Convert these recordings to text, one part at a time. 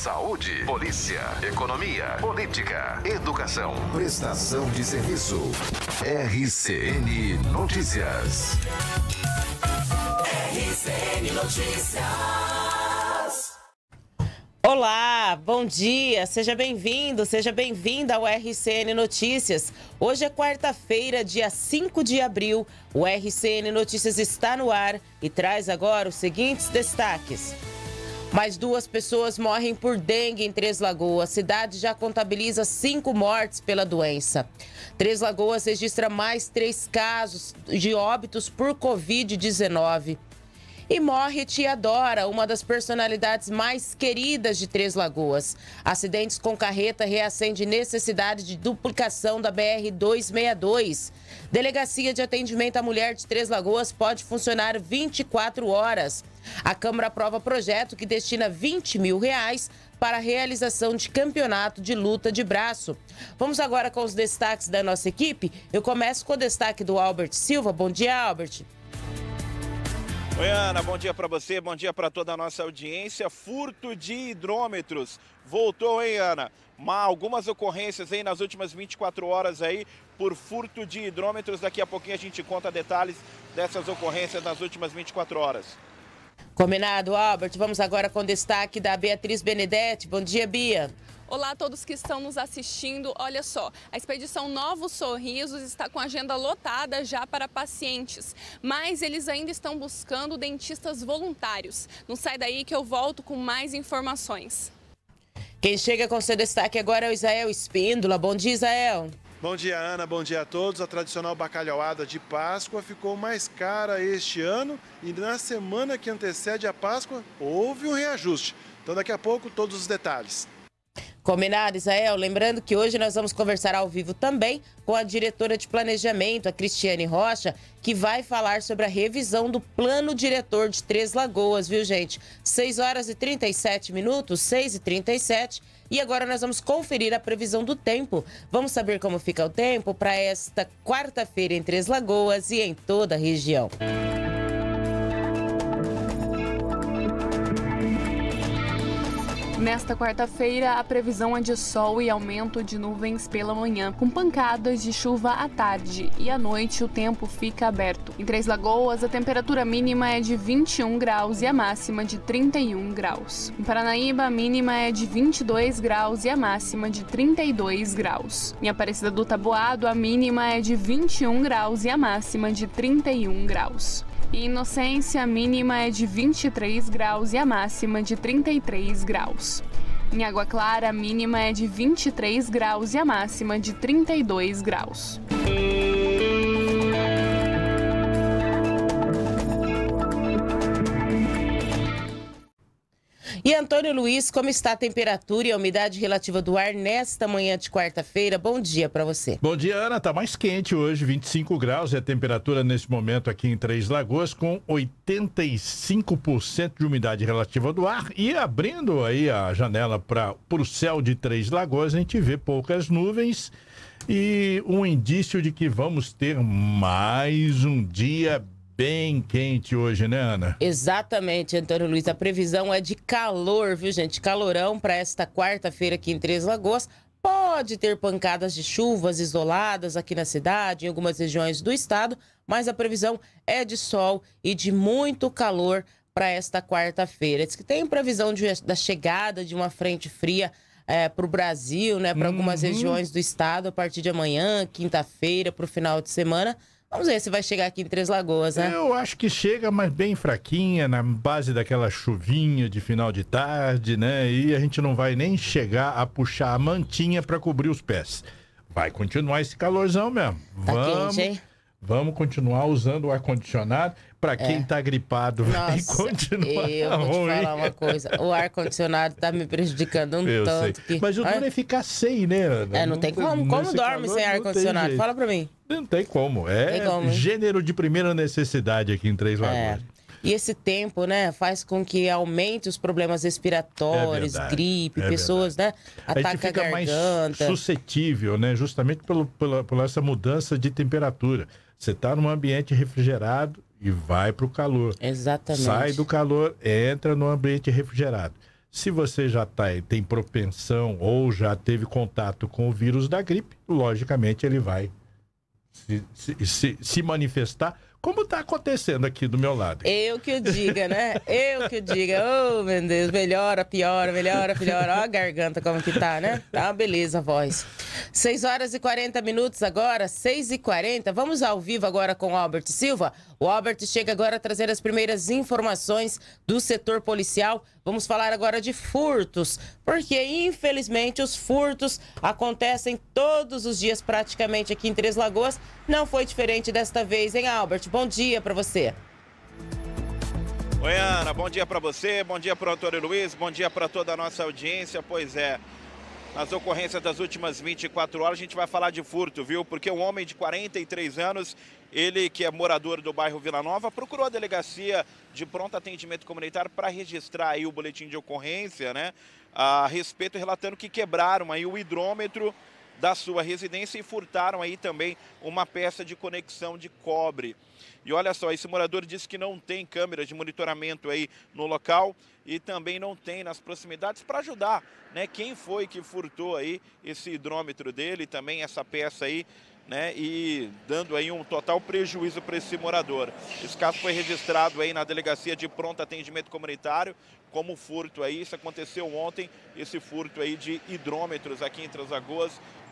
saúde, polícia, economia, política, educação, prestação de serviço. RCN Notícias. RCN Notícias. Olá, bom dia, seja bem-vindo, seja bem-vinda ao RCN Notícias. Hoje é quarta-feira, dia 5 de abril. O RCN Notícias está no ar e traz agora os seguintes destaques. Mais 2 pessoas morrem por dengue em Três Lagoas. A cidade já contabiliza 5 mortes pela doença. Três Lagoas registra mais 3 casos de óbitos por Covid-19. E morre tia Dora, uma das personalidades mais queridas de Três Lagoas. Acidentes com carreta reacende necessidade de duplicação da BR-262. Delegacia de atendimento à mulher de Três Lagoas pode funcionar 24 horas. A Câmara aprova projeto que destina R$20 mil para a realização de campeonato de luta de braço. Vamos agora com os destaques da nossa equipe. Eu começo com o destaque do Albert Silva. Bom dia, Albert. Oi, Ana, bom dia para você, bom dia para toda a nossa audiência. Furto de hidrômetros voltou, hein, Ana? Algumas ocorrências aí nas últimas 24 horas aí por furto de hidrômetros. Daqui a pouquinho a gente conta detalhes dessas ocorrências nas últimas 24 horas. Combinado, Albert. Vamos agora com o destaque da Beatriz Benedetti. Bom dia, Bia. Olá a todos que estão nos assistindo. Olha só, a expedição Novos Sorrisos está com agenda lotada já para pacientes, mas eles ainda estão buscando dentistas voluntários. Não sai daí que eu volto com mais informações. Quem chega com seu destaque agora é o Isael Espíndola. Bom dia, Isael. Bom dia, Ana. Bom dia a todos. A tradicional bacalhauada de Páscoa ficou mais cara este ano e na semana que antecede a Páscoa houve um reajuste. Então daqui a pouco todos os detalhes. Combinado, Isael. Lembrando que hoje nós vamos conversar ao vivo também com a diretora de planejamento, a Cristiane Rocha, que vai falar sobre a revisão do plano diretor de Três Lagoas, viu, gente? 6 horas e 37 minutos, 6h37. E agora nós vamos conferir a previsão do tempo. Vamos saber como fica o tempo para esta quarta-feira em Três Lagoas e em toda a região. Nesta quarta-feira, a previsão é de sol e aumento de nuvens pela manhã, com pancadas de chuva à tarde e à noite o tempo fica aberto. Em Três Lagoas, a temperatura mínima é de 21 graus e a máxima de 31 graus. Em Paranaíba, a mínima é de 22 graus e a máxima de 32 graus. Em Aparecida do Taboado, a mínima é de 21 graus e a máxima de 31 graus. Em Inocência, a mínima é de 23 graus e a máxima de 33 graus. Em Água Clara, a mínima é de 23 graus e a máxima de 32 graus. E Antônio Luiz, como está a temperatura e a umidade relativa do ar nesta manhã de quarta-feira? Bom dia para você. Bom dia, Ana. Tá mais quente hoje, 25 graus é a temperatura nesse momento aqui em Três Lagoas, com 85% de umidade relativa do ar. E abrindo aí a janela para o céu de Três Lagoas, a gente vê poucas nuvens e um indício de que vamos ter mais um dia bem quente hoje, né, Ana? Exatamente, Antônio Luiz. A previsão é de calor, viu, gente? Calorão para esta quarta-feira aqui em Três Lagoas. Pode ter pancadas de chuvas isoladas aqui na cidade, em algumas regiões do estado, mas a previsão é de sol e de muito calor para esta quarta-feira. Diz que tem previsão da chegada de uma frente fria para o Brasil, né? Para algumas regiões do estado a partir de amanhã, quinta-feira, para o final de semana. Vamos ver se vai chegar aqui em Três Lagoas, né? Eu acho que chega, mas bem fraquinha, na base daquela chuvinha de final de tarde, né? E a gente não vai nem chegar a puxar a mantinha para cobrir os pés. Vai continuar esse calorzão mesmo. Tá quente, hein? Vamos continuar usando o ar-condicionado. Para quem tá gripado, vai continuar. Eu vou te falar uma coisa. O ar-condicionado tá me prejudicando tanto. Que... Mas o duro é ficar sem, né, Ana? Não tem como. Como dorme sem ar-condicionado? Fala pra mim. Não tem como. Gênero de primeira necessidade aqui em Três Lagoas. E esse tempo, né, faz com que aumente os problemas respiratórios, gripe, pessoas, né, atacam a garganta. A gente fica mais suscetível, né, justamente por essa mudança de temperatura. Você está num ambiente refrigerado e vai para o calor. Exatamente. Sai do calor, entra no ambiente refrigerado. Se você já tem propensão ou já teve contato com o vírus da gripe, logicamente ele vai se manifestar, como está acontecendo aqui do meu lado. Eu que o diga, né? Eu que o diga. Oh, meu Deus, melhora, piora, melhora, piora. Olha a garganta como que tá, né? Tá uma beleza a voz. 6 horas e 40 minutos agora, 6h40. Vamos ao vivo agora com o Albert Silva. O Albert chega agora a trazer as primeiras informações do setor policial. Vamos falar agora de furtos, porque infelizmente os furtos acontecem todos os dias praticamente aqui em Três Lagoas. Não foi diferente desta vez, hein, Albert? Bom dia para você. Oi, Ana, bom dia para você, bom dia para o Antônio Luiz, bom dia para toda a nossa audiência. Pois é, nas ocorrências das últimas 24 horas a gente vai falar de furto, viu? Porque um homem de 43 anos, ele que é morador do bairro Vila Nova, procurou a delegacia de pronto atendimento comunitário para registrar aí o boletim de ocorrência, né? A respeito, relatando que quebraram aí o hidrômetro da sua residência e furtaram aí também uma peça de conexão de cobre. E olha só, esse morador disse que não tem câmeras de monitoramento aí no local e também não tem nas proximidades para ajudar, né? Quem foi que furtou aí esse hidrômetro dele, também essa peça aí, né? E dando aí um total prejuízo para esse morador. Esse caso foi registrado aí na delegacia de pronto atendimento comunitário como furto aí. Isso aconteceu ontem, esse furto aí de hidrômetros aqui em Três Lagoas,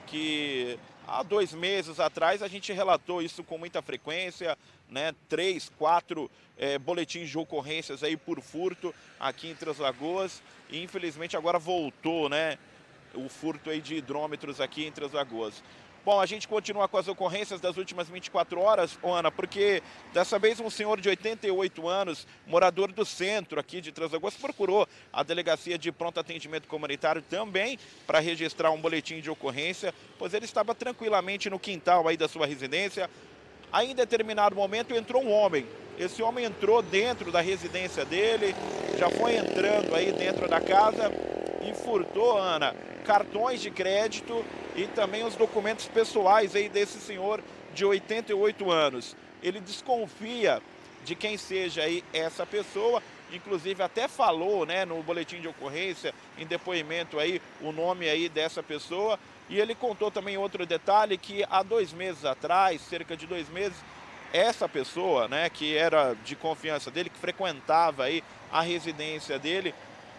que há 2 meses atrás a gente relatou isso com muita frequência, né? 3, 4 boletins de ocorrências aí por furto aqui em Três Lagoas. E infelizmente agora voltou, né? O furto aí de hidrômetros aqui em Três Lagoas. Bom, a gente continua com as ocorrências das últimas 24 horas, Ana, porque dessa vez um senhor de 88 anos, morador do centro aqui de Três Lagoas, procurou a delegacia de pronto atendimento comunitário também para registrar um boletim de ocorrência, pois ele estava tranquilamente no quintal aí da sua residência. Aí, em determinado momento, entrou um homem. Esse homem entrou dentro da residência dele, já foi entrando aí dentro da casa e furtou, Ana, cartões de crédito e também os documentos pessoais aí desse senhor de 88 anos. Ele desconfia de quem seja aí essa pessoa, inclusive até falou, né, no boletim de ocorrência, em depoimento aí, o nome aí dessa pessoa. E ele contou também outro detalhe, que há 2 meses atrás, cerca de 2 meses, essa pessoa, né, que era de confiança dele, que frequentava aí a residência dele,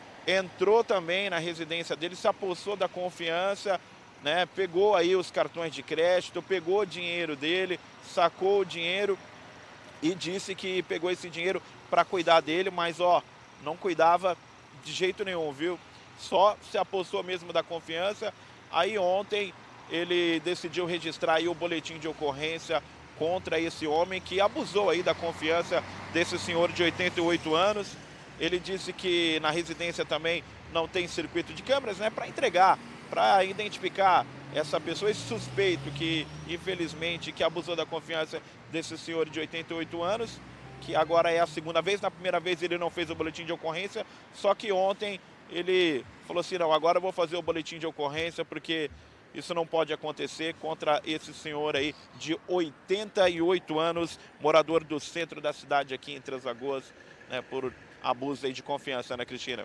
entrou também na residência dele, se apossou da confiança, né, pegou aí os cartões de crédito, pegou o dinheiro dele, sacou o dinheiro e disse que pegou esse dinheiro para cuidar dele, mas ó, não cuidava de jeito nenhum, viu? Só se apossou mesmo da confiança. Aí ontem ele decidiu registrar aí o boletim de ocorrência contra esse homem que abusou aí da confiança desse senhor de 88 anos. Ele disse que na residência também não tem circuito de câmeras, né, para entregar, para identificar essa pessoa, esse suspeito que, infelizmente, que abusou da confiança desse senhor de 88 anos, que agora é a segunda vez. Na primeira vez ele não fez o boletim de ocorrência, só que ontem ele falou assim, não, agora eu vou fazer o boletim de ocorrência porque isso não pode acontecer contra esse senhor aí de 88 anos, morador do centro da cidade aqui em Três Lagoas, né, por abuso aí de confiança, Ana Cristina.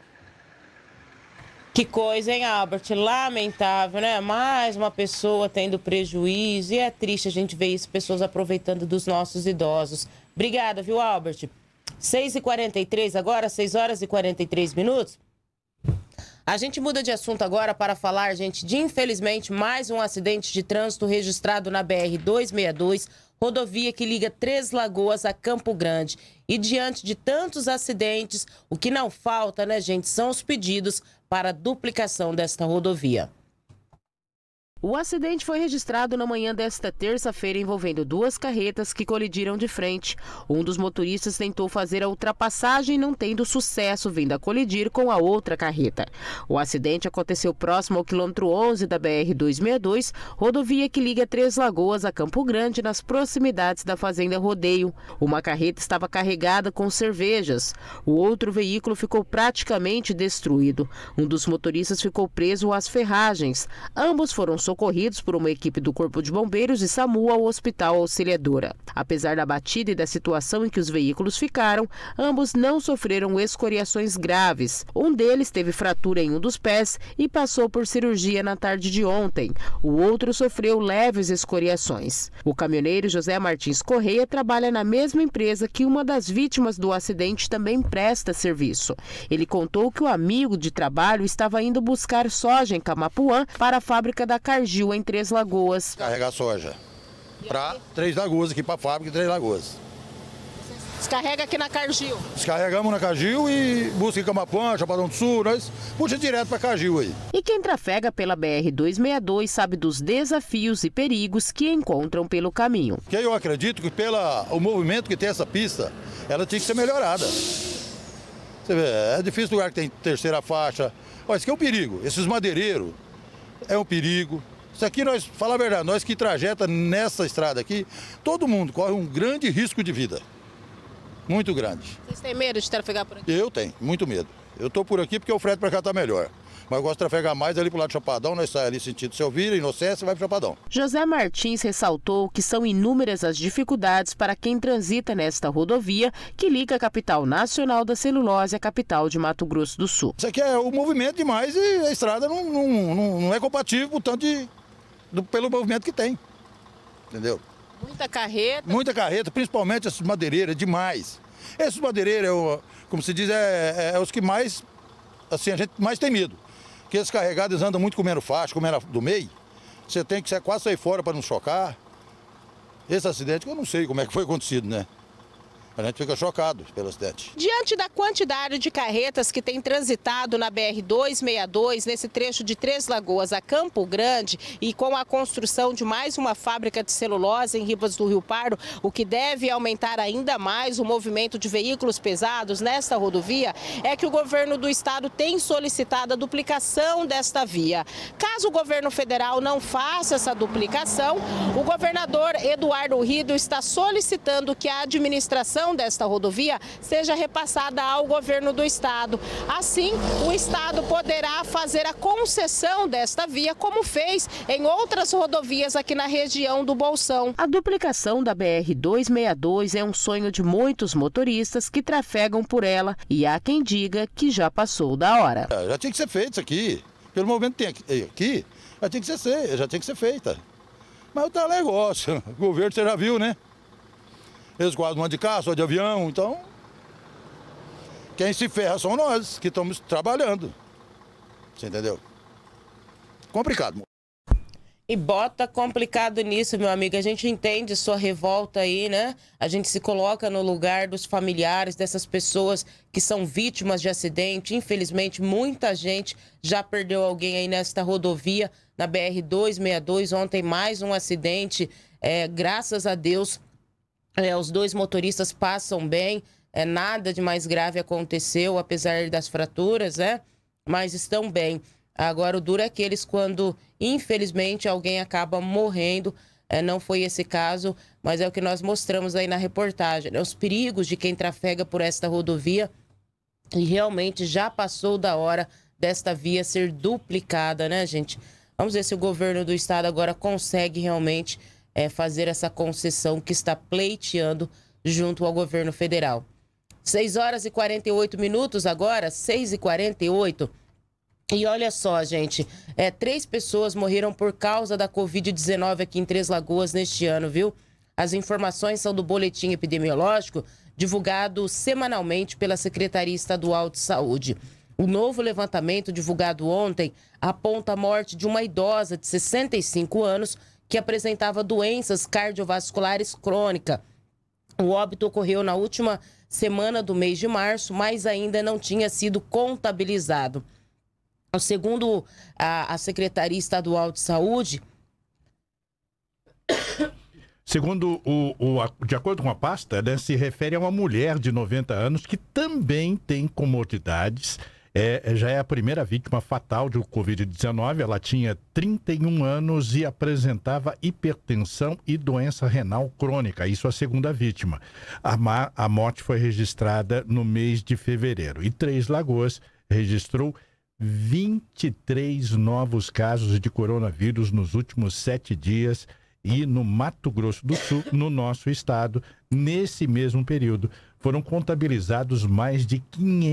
Que coisa, hein, Albert? Lamentável, né? Mais uma pessoa tendo prejuízo. E é triste a gente ver isso, pessoas aproveitando dos nossos idosos. Obrigada, viu, Albert? 6h43 agora, 6 horas e 43 minutos. A gente muda de assunto agora para falar, gente, de, infelizmente, mais um acidente de trânsito registrado na BR-262, rodovia que liga Três Lagoas a Campo Grande. E diante de tantos acidentes, o que não falta, né, gente, são os pedidos para a duplicação desta rodovia. O acidente foi registrado na manhã desta terça-feira envolvendo 2 carretas que colidiram de frente. Um dos motoristas tentou fazer a ultrapassagem, não tendo sucesso, vindo a colidir com a outra carreta. O acidente aconteceu próximo ao quilômetro 11 da BR-262, rodovia que liga Três Lagoas a Campo Grande, nas proximidades da Fazenda Rodeio. Uma carreta estava carregada com cervejas. O outro veículo ficou praticamente destruído. Um dos motoristas ficou preso às ferragens. Ambos foram socorridos socorridos por uma equipe do Corpo de Bombeiros e SAMU ao Hospital Auxiliadora. Apesar da batida e da situação em que os veículos ficaram, ambos não sofreram escoriações graves. Um deles teve fratura em um dos pés e passou por cirurgia na tarde de ontem. O outro sofreu leves escoriações. O caminhoneiro José Martins Correia trabalha na mesma empresa que uma das vítimas do acidente também presta serviço. Ele contou que o amigo de trabalho estava indo buscar soja em Camapuã para a fábrica da Cargill em Três Lagoas. Carregar soja para Três Lagoas, aqui para a fábrica de Três Lagoas. Descarrega aqui na Cargill. Descarregamos na Cargill e busca em Camapuã, Chapadão do Sul, nós puxa direto para Cargill aí. E quem trafega pela BR-262 sabe dos desafios e perigos que encontram pelo caminho. Que eu acredito que o movimento que tem essa pista, ela tinha que ser melhorada. Você vê, é difícil lugar que tem terceira faixa. Olha, isso aqui é um perigo. Esses madeireiros é um perigo. Isso aqui, nós, falar a verdade, nós que trajeta nessa estrada aqui, todo mundo corre um grande risco de vida. Muito grande. Vocês têm medo de trafegar por aqui? Eu tenho, muito medo. Eu estou por aqui porque o frete para cá está melhor. Mas eu gosto de trafegar mais ali pro lado do Chapadão, nós saímos ali sentido Selvira, Inocência e vai pro Chapadão. José Martins ressaltou que são inúmeras as dificuldades para quem transita nesta rodovia que liga a capital nacional da celulose à capital de Mato Grosso do Sul. Isso aqui é o movimento demais e a estrada não é compatível pelo movimento que tem. Entendeu? Muita carreta. Muita carreta, principalmente esses madeireiros, demais. Esses madeireiros, como se diz, é os que mais, assim, a gente mais tem medo. Porque esses carregados andam muito comendo faixa, comendo do meio. Você tem que quase sair fora para não chocar. Esse acidente, eu não sei como é que foi acontecido, né? A gente fica chocado pelo acidente. Diante da quantidade de carretas que tem transitado na BR-262, nesse trecho de Três Lagoas a Campo Grande, e com a construção de mais uma fábrica de celulose em Ribas do Rio Pardo, o que deve aumentar ainda mais o movimento de veículos pesados nesta rodovia, é que o governo do estado tem solicitado a duplicação desta via. Caso o governo federal não faça essa duplicação, o governador Eduardo Rido está solicitando que a administração desta rodovia seja repassada ao governo do estado. Assim, o estado poderá fazer a concessão desta via, como fez em outras rodovias aqui na região do Bolsão. A duplicação da BR-262 é um sonho de muitos motoristas que trafegam por ela e há quem diga que já passou da hora. Já tinha que ser feito isso aqui. Pelo momento que tem aqui, já tinha que ser feita. Mas tá negócio. O governo você já viu, né? Eles quase não andam de carro, só de avião, então quem se ferra são nós, que estamos trabalhando. Você entendeu? Complicado. E bota complicado nisso, meu amigo. A gente entende sua revolta aí, né? A gente se coloca no lugar dos familiares dessas pessoas que são vítimas de acidente. Infelizmente, muita gente já perdeu alguém aí nesta rodovia, na BR-262. Ontem, mais um acidente. Graças a Deus, os dois motoristas passam bem. Nada de mais grave aconteceu, apesar das fraturas, né? Mas estão bem. Agora, o duro é aqueles quando, infelizmente, alguém acaba morrendo. Não foi esse caso, mas é o que nós mostramos aí na reportagem, né? Os perigos de quem trafega por esta rodovia. E realmente já passou da hora desta via ser duplicada, né, gente? Vamos ver se o governo do estado agora consegue realmente fazer essa concessão que está pleiteando junto ao governo federal. 6 horas e 48 minutos agora, 6h48. E olha só, gente, 3 pessoas morreram por causa da Covid-19 aqui em Três Lagoas neste ano, viu? As informações são do boletim epidemiológico divulgado semanalmente pela Secretaria Estadual de Saúde. O novo levantamento divulgado ontem aponta a morte de uma idosa de 65 anos que apresentava doenças cardiovasculares crônicas. O óbito ocorreu na última semana do mês de março, mas ainda não tinha sido contabilizado. Segundo a Secretaria Estadual de Saúde... Segundo de acordo com a pasta, né, se refere a uma mulher de 90 anos que também tem comorbidades. Já é a primeira vítima fatal de Covid-19. Ela tinha 31 anos e apresentava hipertensão e doença renal crônica. Isso a segunda vítima. A morte foi registrada no mês de fevereiro. E Três Lagoas registrou 23 novos casos de coronavírus nos últimos 7 dias e no Mato Grosso do Sul, no nosso estado, nesse mesmo período, foram contabilizados mais de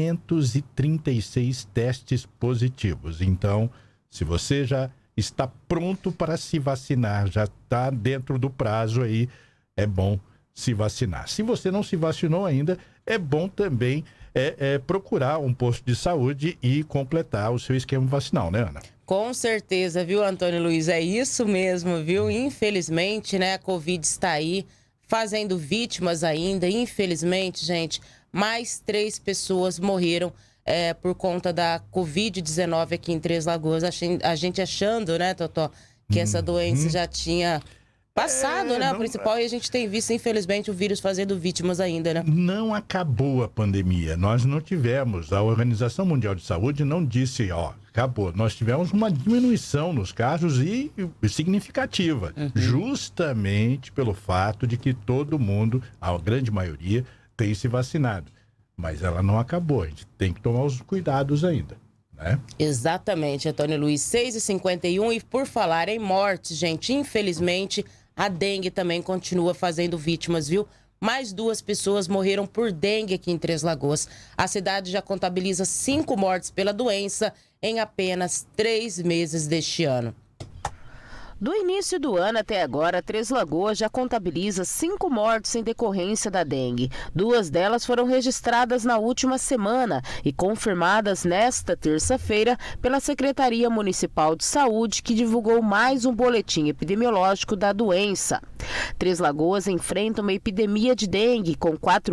536 testes positivos. Então, se você já está pronto para se vacinar, já está dentro do prazo aí, é bom se vacinar. Se você não se vacinou ainda, é bom também procurar um posto de saúde e completar o seu esquema vacinal, né, Ana? Com certeza, viu, Antônio Luiz? É isso mesmo, viu? Infelizmente, né, a Covid está aí, fazendo vítimas ainda. Infelizmente, gente, mais 3 pessoas morreram por conta da Covid-19 aqui em Três Lagoas. A gente achando, né, Totó, que essa doença já tinha passado, né? O principal, e a gente tem visto, infelizmente, o vírus fazendo vítimas ainda, né? Não acabou a pandemia. Nós não tivemos. A Organização Mundial de Saúde não disse, acabou. Nós tivemos uma diminuição nos casos e significativa. Justamente pelo fato de que todo mundo, a grande maioria, tem se vacinado. Mas ela não acabou. A gente tem que tomar os cuidados ainda. Né? Exatamente, Antônio Luiz. 6h51, e por falar em mortes, gente, infelizmente, a dengue também continua fazendo vítimas, viu? Mais 2 pessoas morreram por dengue aqui em Três Lagoas. A cidade já contabiliza 5 mortes pela doença em apenas 3 meses deste ano. Do início do ano até agora, Três Lagoas já contabiliza 5 mortes em decorrência da dengue. 2 delas foram registradas na última semana e confirmadas nesta terça-feira pela Secretaria Municipal de Saúde, que divulgou mais um boletim epidemiológico da doença. Três Lagoas enfrenta uma epidemia de dengue com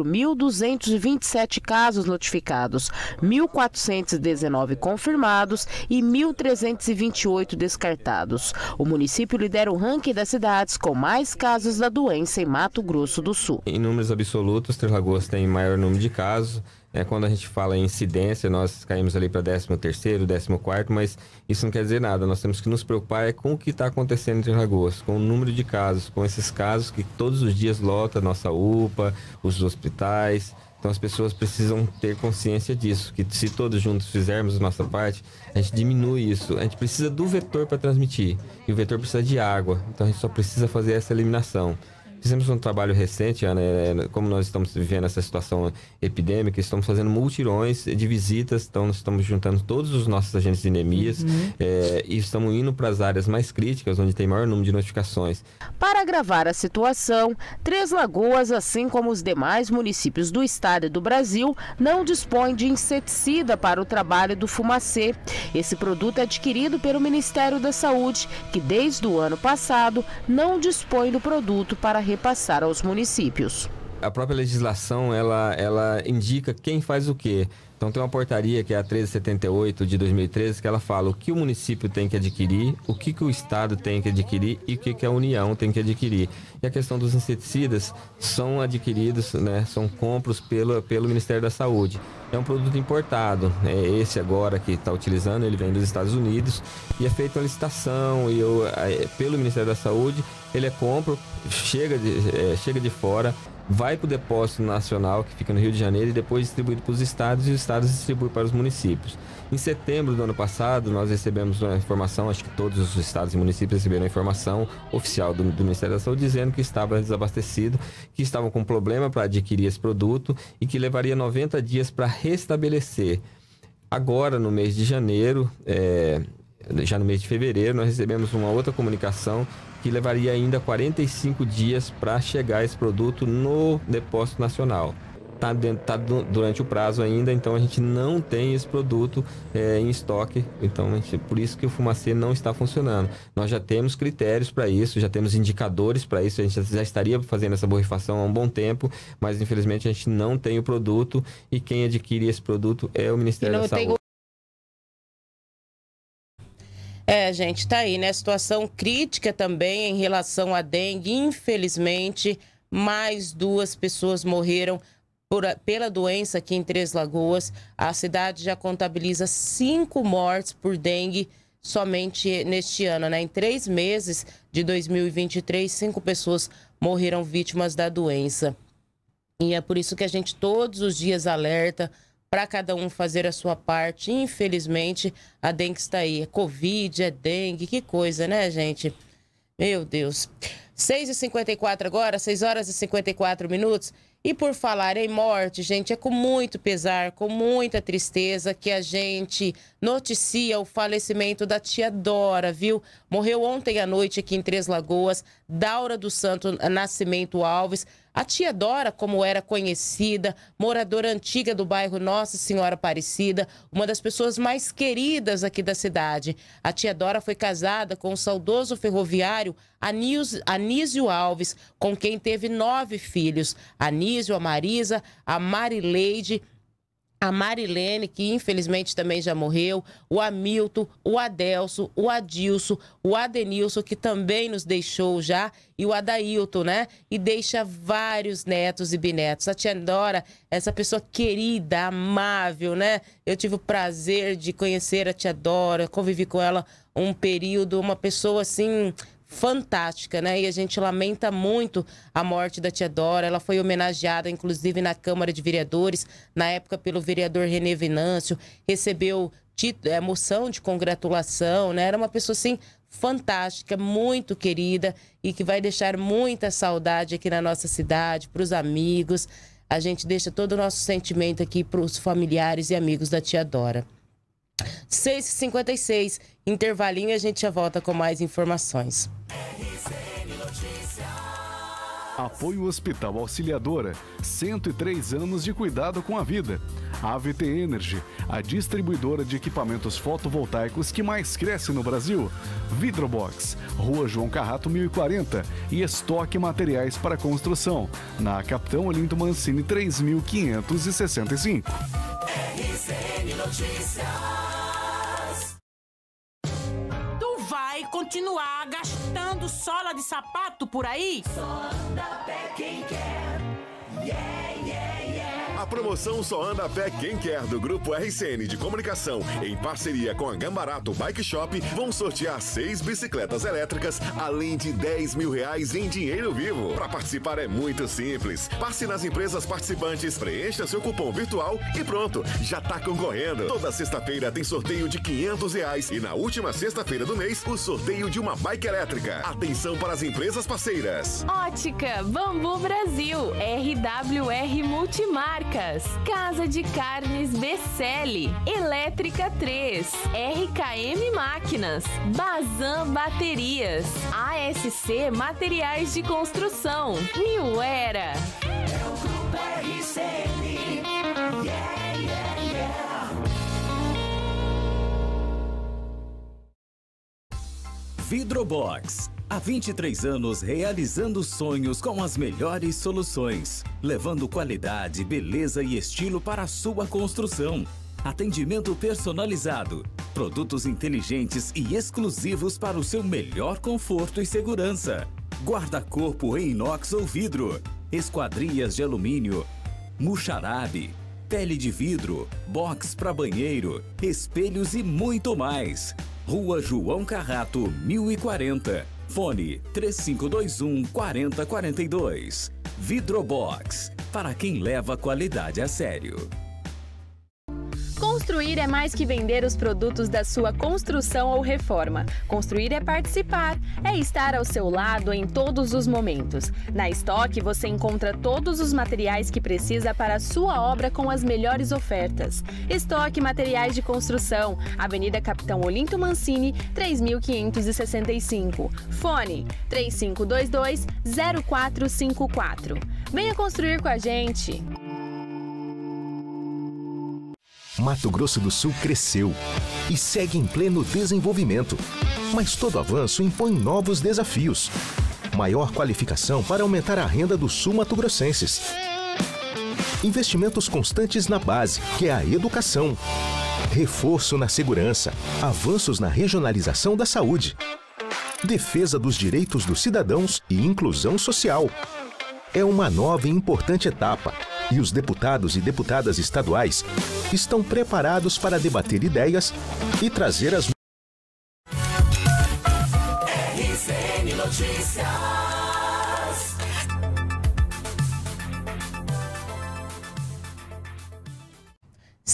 4.227 casos notificados, 1.419 confirmados e 1.328 descartados. O município lidera o ranking das cidades com mais casos da doença em Mato Grosso do Sul. Em números absolutos, Três Lagoas tem maior número de casos. Quando a gente fala em incidência, nós caímos ali para 13º, 14º, mas isso não quer dizer nada. Nós temos que nos preocupar com o que está acontecendo em Três Lagoas, com o número de casos, com esses casos que todos os dias lota a nossa UPA, os hospitais. Então as pessoas precisam ter consciência disso, que se todos juntos fizermos a nossa parte, a gente diminui isso. A gente precisa do vetor para transmitir, e o vetor precisa de água, então a gente só precisa fazer essa eliminação. Fizemos um trabalho recente, Ana, como nós estamos vivendo essa situação epidêmica, estamos fazendo multirões de visitas, então nós estamos juntando todos os nossos agentes de endemias e estamos indo para as áreas mais críticas, onde tem maior número de notificações. Para agravar a situação, Três Lagoas, assim como os demais municípios do estado e do Brasil, não dispõe de inseticida para o trabalho do fumacê. Esse produto é adquirido pelo Ministério da Saúde, que desde o ano passado não dispõe do produto para repassar aos municípios. A própria legislação, ela indica quem faz o quê. Então tem uma portaria que é a 1378 de 2013, que ela fala o que o município tem que adquirir, o que o estado tem que adquirir e o que a União tem que adquirir. E a questão dos inseticidas são adquiridos, né, são compros pelo Ministério da Saúde. É um produto importado, esse agora que está utilizando, ele vem dos Estados Unidos e é feita uma licitação pelo Ministério da Saúde, ele é compro, chega de fora, vai para o depósito nacional, que fica no Rio de Janeiro, e depois distribuído para os estados, e os estados distribuem para os municípios. Em setembro do ano passado, nós recebemos uma informação, acho que todos os estados e municípios receberam a informação oficial do Ministério da Saúde, dizendo que estava desabastecido, que estavam com problema para adquirir esse produto e que levaria 90 dias para restabelecer. Agora, no mês de janeiro, já no mês de fevereiro, nós recebemos uma outra comunicação que levaria ainda 45 dias para chegar esse produto no depósito nacional. Está durante o prazo ainda, então a gente não tem esse produto em estoque, então por isso que o fumacê não está funcionando. Nós já temos critérios para isso, já temos indicadores para isso, a gente já estaria fazendo essa borrifação há um bom tempo, mas infelizmente a gente não tem o produto, e quem adquire esse produto é o Ministério da Saúde. Gente, tá aí, né? Situação crítica também em relação à dengue. Infelizmente, mais 2 pessoas morreram pela doença aqui em Três Lagoas. A cidade já contabiliza 5 mortes por dengue somente neste ano, né? Em 3 meses de 2023, 5 pessoas morreram vítimas da doença. E é por isso que a gente todos os dias alerta para cada um fazer a sua parte. Infelizmente, a dengue está aí. É Covid, é dengue, que coisa, né, gente? Meu Deus. 6h54 agora, 6 horas e 54 minutos. E por falar em morte, gente, é com muito pesar, com muita tristeza que a gente noticia o falecimento da tia Dora, viu? Morreu ontem à noite aqui em Três Lagoas, Daura do Santo Nascimento Alves. A tia Dora, como era conhecida, moradora antiga do bairro Nossa Senhora Aparecida, uma das pessoas mais queridas aqui da cidade. A tia Dora foi casada com o saudoso ferroviário Anísio Alves, com quem teve 9 filhos. Anísio, a Marisa, a Marileide, a Marilene, que infelizmente também já morreu, o Hamilton, o Adelso, o Adilson, o Adenilson, que também nos deixou já, e o Adailton, né? E deixa vários netos e bisnetos. A tia Dora, essa pessoa querida, amável, né? Eu tive o prazer de conhecer a tia Dora, convivi com ela um período, uma pessoa assim fantástica, né? E a gente lamenta muito a morte da tia Dora. Ela foi homenageada, inclusive, na Câmara de Vereadores, na época pelo vereador Renê Venâncio, recebeu moção de congratulação, né? Era uma pessoa, assim, fantástica, muito querida e que vai deixar muita saudade aqui na nossa cidade, para os amigos. A gente deixa todo o nosso sentimento aqui para os familiares e amigos da tia Dora. 6h56, intervalinho, e a gente já volta com mais informações. Apoio Hospital Auxiliadora, 103 anos de cuidado com a vida. AVT Energy, a distribuidora de equipamentos fotovoltaicos que mais cresce no Brasil. Vidrobox, Rua João Carrato 1040 e estoque materiais para construção, na Capitão Olinto Mancini 3565. RCN Notícias. Tu vai continuar gastando sola de sapato por aí? Só anda a pé quem quer. Yeah, yeah, yeah. A promoção Só Anda a Pé Quem Quer do Grupo RCN de Comunicação, em parceria com a Gambarato Bike Shop, vão sortear 6 bicicletas elétricas, além de R$10 mil em dinheiro vivo. Para participar é muito simples. Passe nas empresas participantes, preencha seu cupom virtual e pronto, já tá concorrendo. Toda sexta-feira tem sorteio de R$500 e na última sexta-feira do mês, o sorteio de uma bike elétrica. Atenção para as empresas parceiras. Ótica Bambu Brasil, RWR Multimarcas, Casa de Carnes Becelli, Elétrica 3, RKM Máquinas, Bazan Baterias, ASC Materiais de Construção, New Era. É o Grupo RCN. Yeah, yeah, yeah. Vidrobox. Há 23 anos realizando sonhos com as melhores soluções, levando qualidade, beleza e estilo para a sua construção. Atendimento personalizado, produtos inteligentes e exclusivos para o seu melhor conforto e segurança. Guarda-corpo em inox ou vidro, esquadrias de alumínio, muxarabe, pele de vidro, box para banheiro, espelhos e muito mais. Rua João Carrato, 1040. Fone 3521-4042. Vidrobox, para quem leva a qualidade a sério. Construir é mais que vender os produtos da sua construção ou reforma. Construir é participar, é estar ao seu lado em todos os momentos. Na Estoque você encontra todos os materiais que precisa para a sua obra com as melhores ofertas. Estoque Materiais de Construção, Avenida Capitão Olinto Mancini, 3565. Fone 3522-0454. Venha construir com a gente! Mato Grosso do Sul cresceu e segue em pleno desenvolvimento. Mas todo avanço impõe novos desafios. Maior qualificação para aumentar a renda dos sul-mato-grossenses. Investimentos constantes na base, que é a educação. Reforço na segurança. Avanços na regionalização da saúde. Defesa dos direitos dos cidadãos e inclusão social. É uma nova e importante etapa. E os deputados e deputadas estaduais estão preparados para debater ideias e trazer as... RCN Notícias.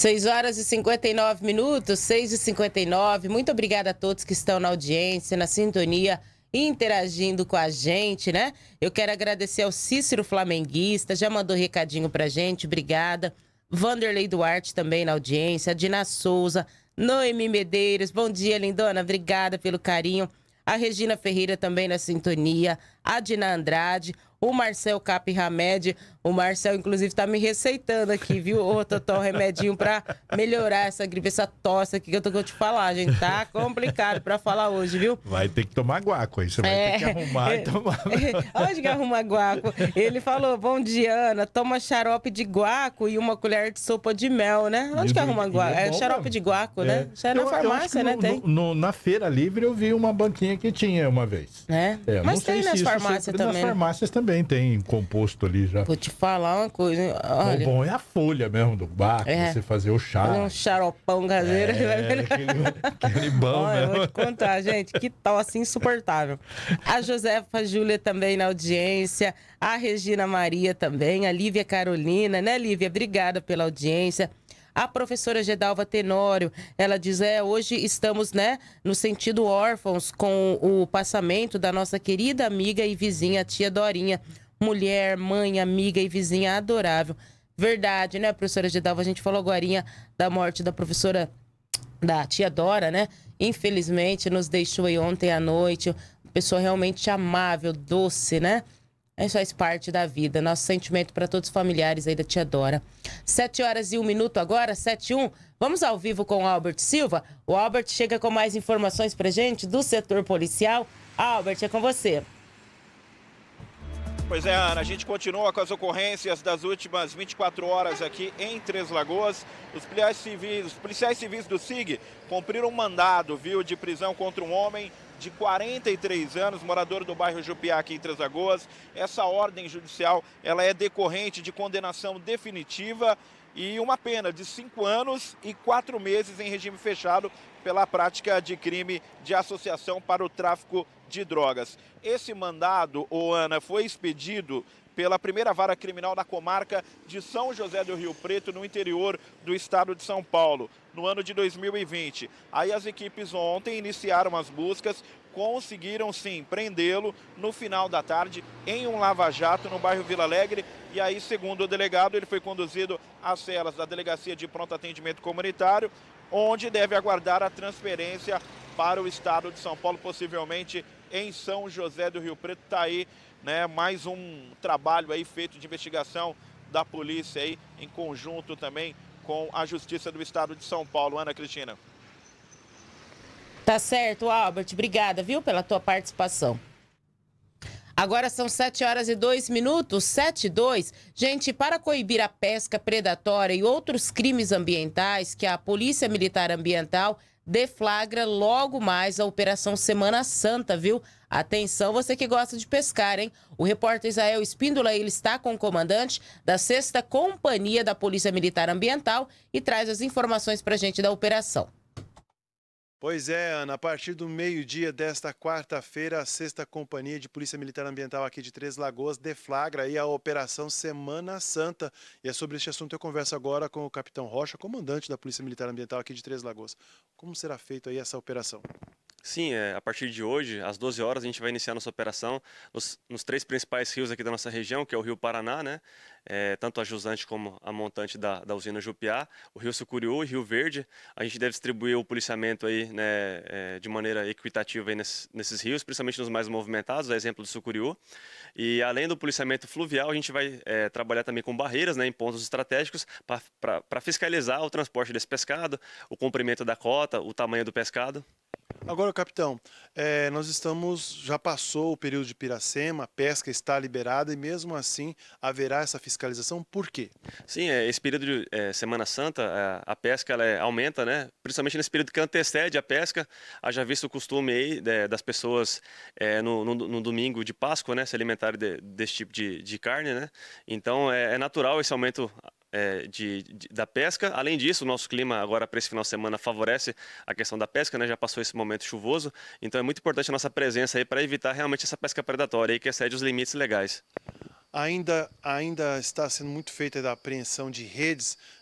6 horas e 59 minutos, 6h59. Muito obrigada a todos que estão na audiência, na sintonia, interagindo com a gente, né? Eu quero agradecer ao Cícero Flamenguista, já mandou recadinho pra gente, obrigada. Vanderlei Duarte também na audiência, a Dina Souza, Noemi Medeiros, bom dia, lindona, obrigada pelo carinho. A Regina Ferreira também na sintonia, a Dina Andrade, o Marcel Cap Hamed. O Marcel, inclusive, tá me receitando aqui, viu, ô Totó, remedinho pra melhorar essa gripe, essa tosse aqui que eu tô te falar, gente. Tá complicado pra falar hoje, viu? Vai ter que tomar guaco aí, você vai ter que arrumar e tomar. Onde que arruma guaco? Ele falou, bom dia, Ana, toma xarope de guaco e uma colher de sopa de mel, né? Onde que arruma guaco? É xarope de guaco, né? Já é na farmácia, né? Tem. Na Feira Livre eu vi uma banquinha que tinha uma vez. Mas tem nas farmácias também. Nas farmácias também tem composto ali já. Vou te falar uma coisa, olha. O bom é a folha mesmo do guaco, você fazer o chá. Um xaropão caseiro. Aquele bom olha, mesmo. vou te contar, gente, que tosse insuportável. A Josefa Júlia também na audiência, a Regina Maria também, a Lívia Carolina, né, Lívia? Obrigada pela audiência. A professora Gedalva Tenório, ela diz, hoje estamos, né, no sentido órfãos com o passamento da nossa querida amiga e vizinha, tia Dorinha. Mulher, mãe, amiga e vizinha adorável. Verdade, né, professora Gedalva? A gente falou agorinha da morte da professora, da tia Dora, né? Infelizmente, nos deixou aí ontem à noite. Uma pessoa realmente amável, doce, né? Isso faz parte da vida. Nosso sentimento para todos os familiares aí da tia Dora. 7 horas e 1 minuto agora, 7h01. Vamos ao vivo com o Albert Silva. O Albert chega com mais informações pra gente do setor policial. Albert, é com você. Pois é, Ana, a gente continua com as ocorrências das últimas 24 horas aqui em Três Lagoas. Os policiais civis do SIG cumpriram um mandado, de prisão contra um homem de 43 anos, morador do bairro Jupiá, aqui em Três Lagoas. Essa ordem judicial, ela é decorrente de condenação definitiva e uma pena de 5 anos e 4 meses em regime fechado pela prática de crime de associação para o tráfico de drogas. Esse mandado, Ana, foi expedido pela primeira vara criminal da comarca de São José do Rio Preto, no interior do estado de São Paulo, no ano de 2020. Aí as equipes ontem iniciaram as buscas, conseguiram sim prendê-lo no final da tarde em um lava-jato no bairro Vila Alegre. E aí, segundo o delegado, ele foi conduzido às celas da Delegacia de Pronto Atendimento Comunitário, onde deve aguardar a transferência para o estado de São Paulo, possivelmente em São José do Rio Preto. Está aí, né, mais um trabalho aí feito de investigação da polícia aí, em conjunto também com a Justiça do Estado de São Paulo. Ana Cristina. Tá certo, Albert. Obrigada, viu, pela tua participação. Agora são 7 horas e 2 minutos, 7h02. Gente, para coibir a pesca predatória e outros crimes ambientais, que a Polícia Militar Ambiental deflagra logo mais a Operação Semana Santa, viu? Atenção, você que gosta de pescar, hein? O repórter Israel Espíndola, ele está com o comandante da 6ª Companhia da Polícia Militar Ambiental e traz as informações pra gente da operação. Pois é, Ana, a partir do meio-dia desta quarta-feira, a 6ª Companhia de Polícia Militar Ambiental aqui de Três Lagoas deflagra aí a Operação Semana Santa. E é sobre este assunto eu converso agora com o Capitão Rocha, comandante da Polícia Militar Ambiental aqui de Três Lagoas. Como será feita aí essa operação? Sim, a partir de hoje, às 12 horas, a gente vai iniciar nossa operação nos 3 principais rios aqui da nossa região, que é o Rio Paraná, né? Tanto a jusante como a montante da usina Jupiá, o Rio Sucuriú e Rio Verde. A gente deve distribuir o policiamento aí, né, de maneira equitativa aí nesses rios, principalmente nos mais movimentados, a exemplo do Sucuriú. E além do policiamento fluvial, a gente vai trabalhar também com barreiras, né, em pontos estratégicos para fiscalizar o transporte desse pescado, o comprimento da cota, o tamanho do pescado. Agora, capitão, já passou o período de Piracema, a pesca está liberada e mesmo assim haverá essa fiscalização, por quê? Sim, esse período de Semana Santa, a pesca ela aumenta, né? Principalmente nesse período que antecede a pesca, haja visto o costume aí das pessoas no domingo de Páscoa, né, se alimentarem desse tipo de carne, né? Então é natural esse aumento da pesca. Além disso, o nosso clima agora para esse final de semana favorece a questão da pesca, né? Já passou esse momento chuvoso, então é muito importante a nossa presença aí para evitar realmente essa pesca predatória aí que excede os limites legais. Ainda está sendo muito feita a apreensão de redes,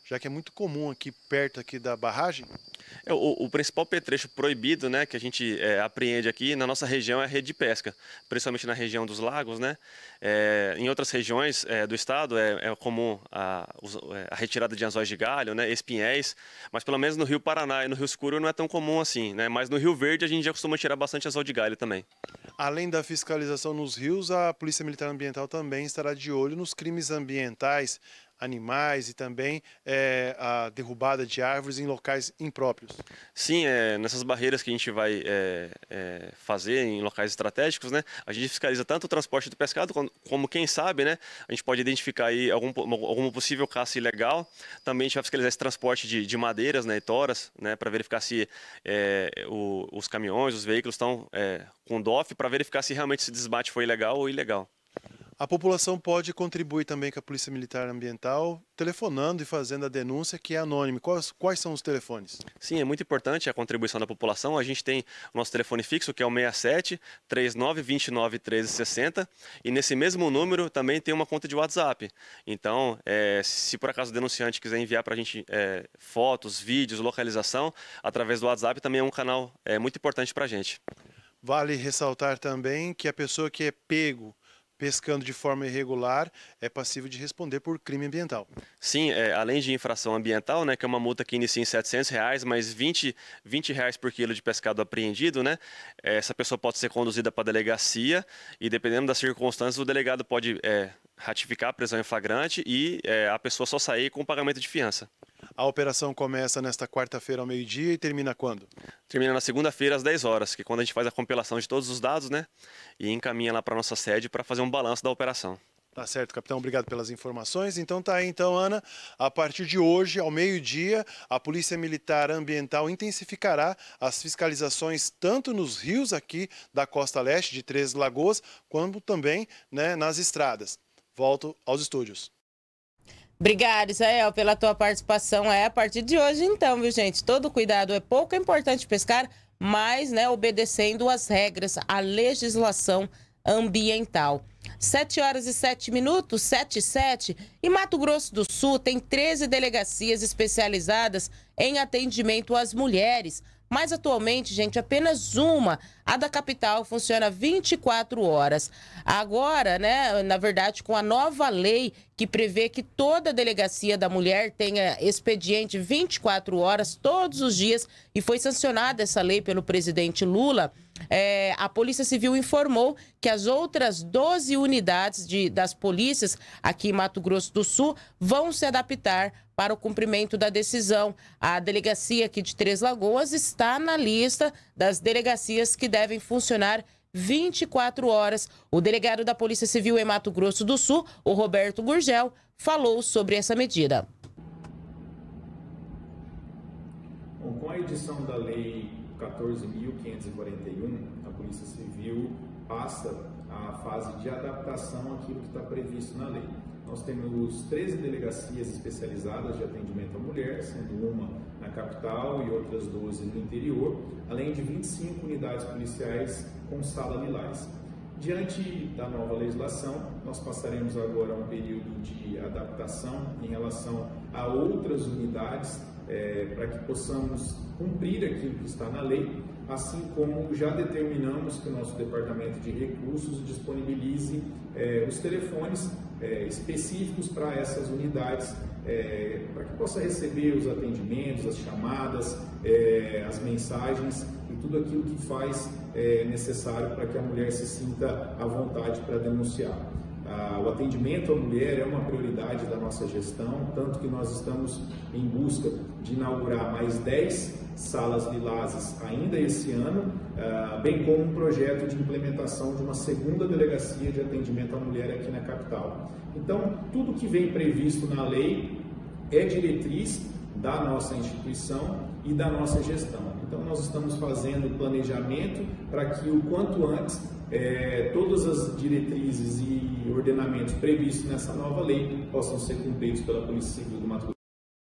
já que é muito comum aqui perto aqui da barragem? O principal pertrecho proibido, né, que a gente apreende aqui na nossa região é a rede de pesca, principalmente na região dos lagos, né? Em outras regiões do estado é comum a retirada de anzóis de galho, né, espinhéis, mas pelo menos no Rio Paraná e no Rio Escuro não é tão comum assim, né? Mas no Rio Verde a gente já costuma tirar bastante anzol de galho também. Além da fiscalização nos rios, a Polícia Militar Ambiental também estará de olho nos crimes ambientais, animais e também a derrubada de árvores em locais impróprios. Sim, nessas barreiras que a gente vai fazer em locais estratégicos, né, a gente fiscaliza tanto o transporte do pescado como quem sabe, né, a gente pode identificar aí algum possível caça ilegal. Também a gente vai fiscalizar esse transporte de madeiras, né, e toras, né, para verificar se os caminhões, os veículos estão com DOF, para verificar se realmente esse desbate foi legal ou ilegal. A população pode contribuir também com a Polícia Militar Ambiental, telefonando e fazendo a denúncia, que é anônimo. Quais são os telefones? Sim, é muito importante a contribuição da população. A gente tem o nosso telefone fixo, que é o 67 39 29 13 60, e nesse mesmo número também tem uma conta de WhatsApp. Então, se por acaso o denunciante quiser enviar para a gente fotos, vídeos, localização, através do WhatsApp também é um canal muito importante para a gente. Vale ressaltar também que a pessoa que é pego pescando de forma irregular é passível de responder por crime ambiental. Sim, além de infração ambiental, né, que é uma multa que inicia em R$700, mais R$20 por quilo de pescado apreendido, né, essa pessoa pode ser conduzida para a delegacia e, dependendo das circunstâncias, o delegado pode ratificar a prisão em flagrante e a pessoa só sair com o pagamento de fiança. A operação começa nesta quarta-feira ao meio-dia e termina quando? Termina na segunda-feira às 10 horas, que é quando a gente faz a compilação de todos os dados, né, e encaminha lá para a nossa sede para fazer um balanço da operação. Tá certo, capitão. Obrigado pelas informações. Então tá aí, então, Ana, a partir de hoje, ao meio-dia, a Polícia Militar Ambiental intensificará as fiscalizações tanto nos rios aqui da costa leste de Três Lagoas, quanto também, né, nas estradas. Volto aos estúdios. Obrigada, Israel, pela tua participação. A partir de hoje, então, viu, gente? Todo cuidado é pouco, é importante pescar, mas, né, obedecendo as regras, a legislação ambiental. 7 horas e 7 minutos, 7 e 7. E Mato Grosso do Sul tem 13 delegacias especializadas em atendimento às mulheres. Mas atualmente, gente, apenas uma, a da capital, funciona 24 horas. Agora, né, na verdade, com a nova lei que prevê que toda delegacia da mulher tenha expediente 24 horas todos os dias, e foi sancionada essa lei pelo presidente Lula, a Polícia Civil informou que as outras 12 unidades das polícias aqui em Mato Grosso do Sul vão se adaptar para o cumprimento da decisão. A delegacia aqui de Três Lagoas está na lista das delegacias que devem funcionar 24 horas. O delegado da Polícia Civil em Mato Grosso do Sul, o Roberto Gurgel, falou sobre essa medida. Bom, com a edição da Lei 14.541, a Polícia Civil passa a fase de adaptação àquilo que está previsto na lei. Nós temos 13 delegacias especializadas de atendimento à mulher, sendo uma na capital e outras 12 no interior, além de 25 unidades policiais com sala lilás. Diante da nova legislação, nós passaremos agora um período de adaptação em relação a outras unidades, para que possamos cumprir aquilo que está na lei, assim como já determinamos que o nosso Departamento de Recursos disponibilize os telefones específicos para essas unidades, para que possa receber os atendimentos, as chamadas, as mensagens e tudo aquilo que faz necessário para que a mulher se sinta à vontade para denunciar. O atendimento à mulher é uma prioridade da nossa gestão, tanto que nós estamos em busca de inaugurar mais 10 salas lilazes ainda esse ano, bem como um projeto de implementação de uma segunda delegacia de atendimento à mulher aqui na capital. Então, tudo que vem previsto na lei é diretriz da nossa instituição e da nossa gestão. Então, nós estamos fazendo planejamento para que o quanto antes todas as diretrizes e ordenamentos previstos nessa nova lei possam ser cumpridos pela Polícia Civil do Mato Grosso.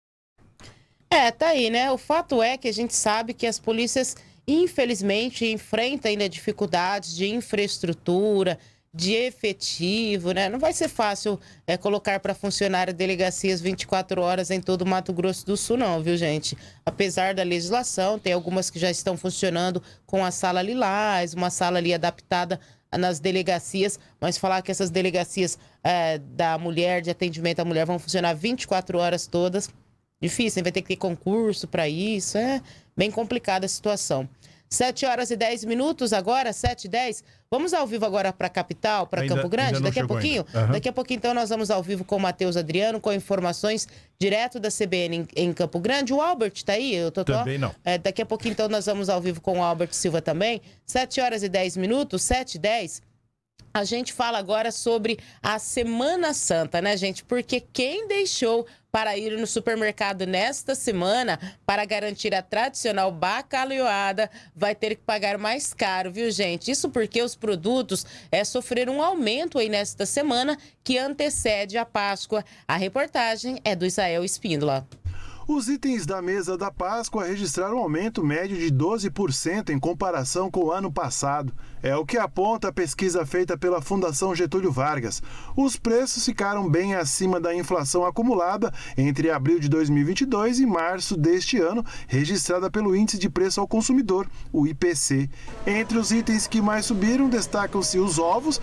Tá aí, né? O fato é que a gente sabe que as polícias, infelizmente, enfrentam ainda dificuldades de infraestrutura, de efetivo, né? Não vai ser fácil colocar para funcionar delegacias 24 horas em todo o Mato Grosso do Sul, não, viu, gente? Apesar da legislação, tem algumas que já estão funcionando com a sala Lilás, uma sala ali adaptada nas delegacias, mas falar que essas delegacias da mulher, de atendimento à mulher, vão funcionar 24 horas todas, difícil, vai ter que ter concurso para isso, é bem complicada a situação. 7 horas e 10 minutos agora, 7h10. Vamos ao vivo agora para a capital, para Campo Grande, daqui a pouquinho? Uhum. Daqui a pouquinho, então, nós vamos ao vivo com o Matheus Adriano, com informações direto da CBN em Campo Grande. O Albert tá aí, o Totó? Também não. Daqui a pouquinho, então, nós vamos ao vivo com o Albert Silva também. 7 horas e 10 minutos, 7h10. A gente fala agora sobre a Semana Santa, né, gente? Porque quem deixou para ir no supermercado nesta semana para garantir a tradicional bacalhoada vai ter que pagar mais caro, viu, gente? Isso porque os produtos sofreram um aumento aí nesta semana que antecede a Páscoa. A reportagem é do Israel Espíndola. Os itens da mesa da Páscoa registraram um aumento médio de 12% em comparação com o ano passado. É o que aponta a pesquisa feita pela Fundação Getúlio Vargas. Os preços ficaram bem acima da inflação acumulada entre abril de 2022 e março deste ano, registrada pelo Índice de Preço ao Consumidor, o IPC. Entre os itens que mais subiram, destacam-se os ovos,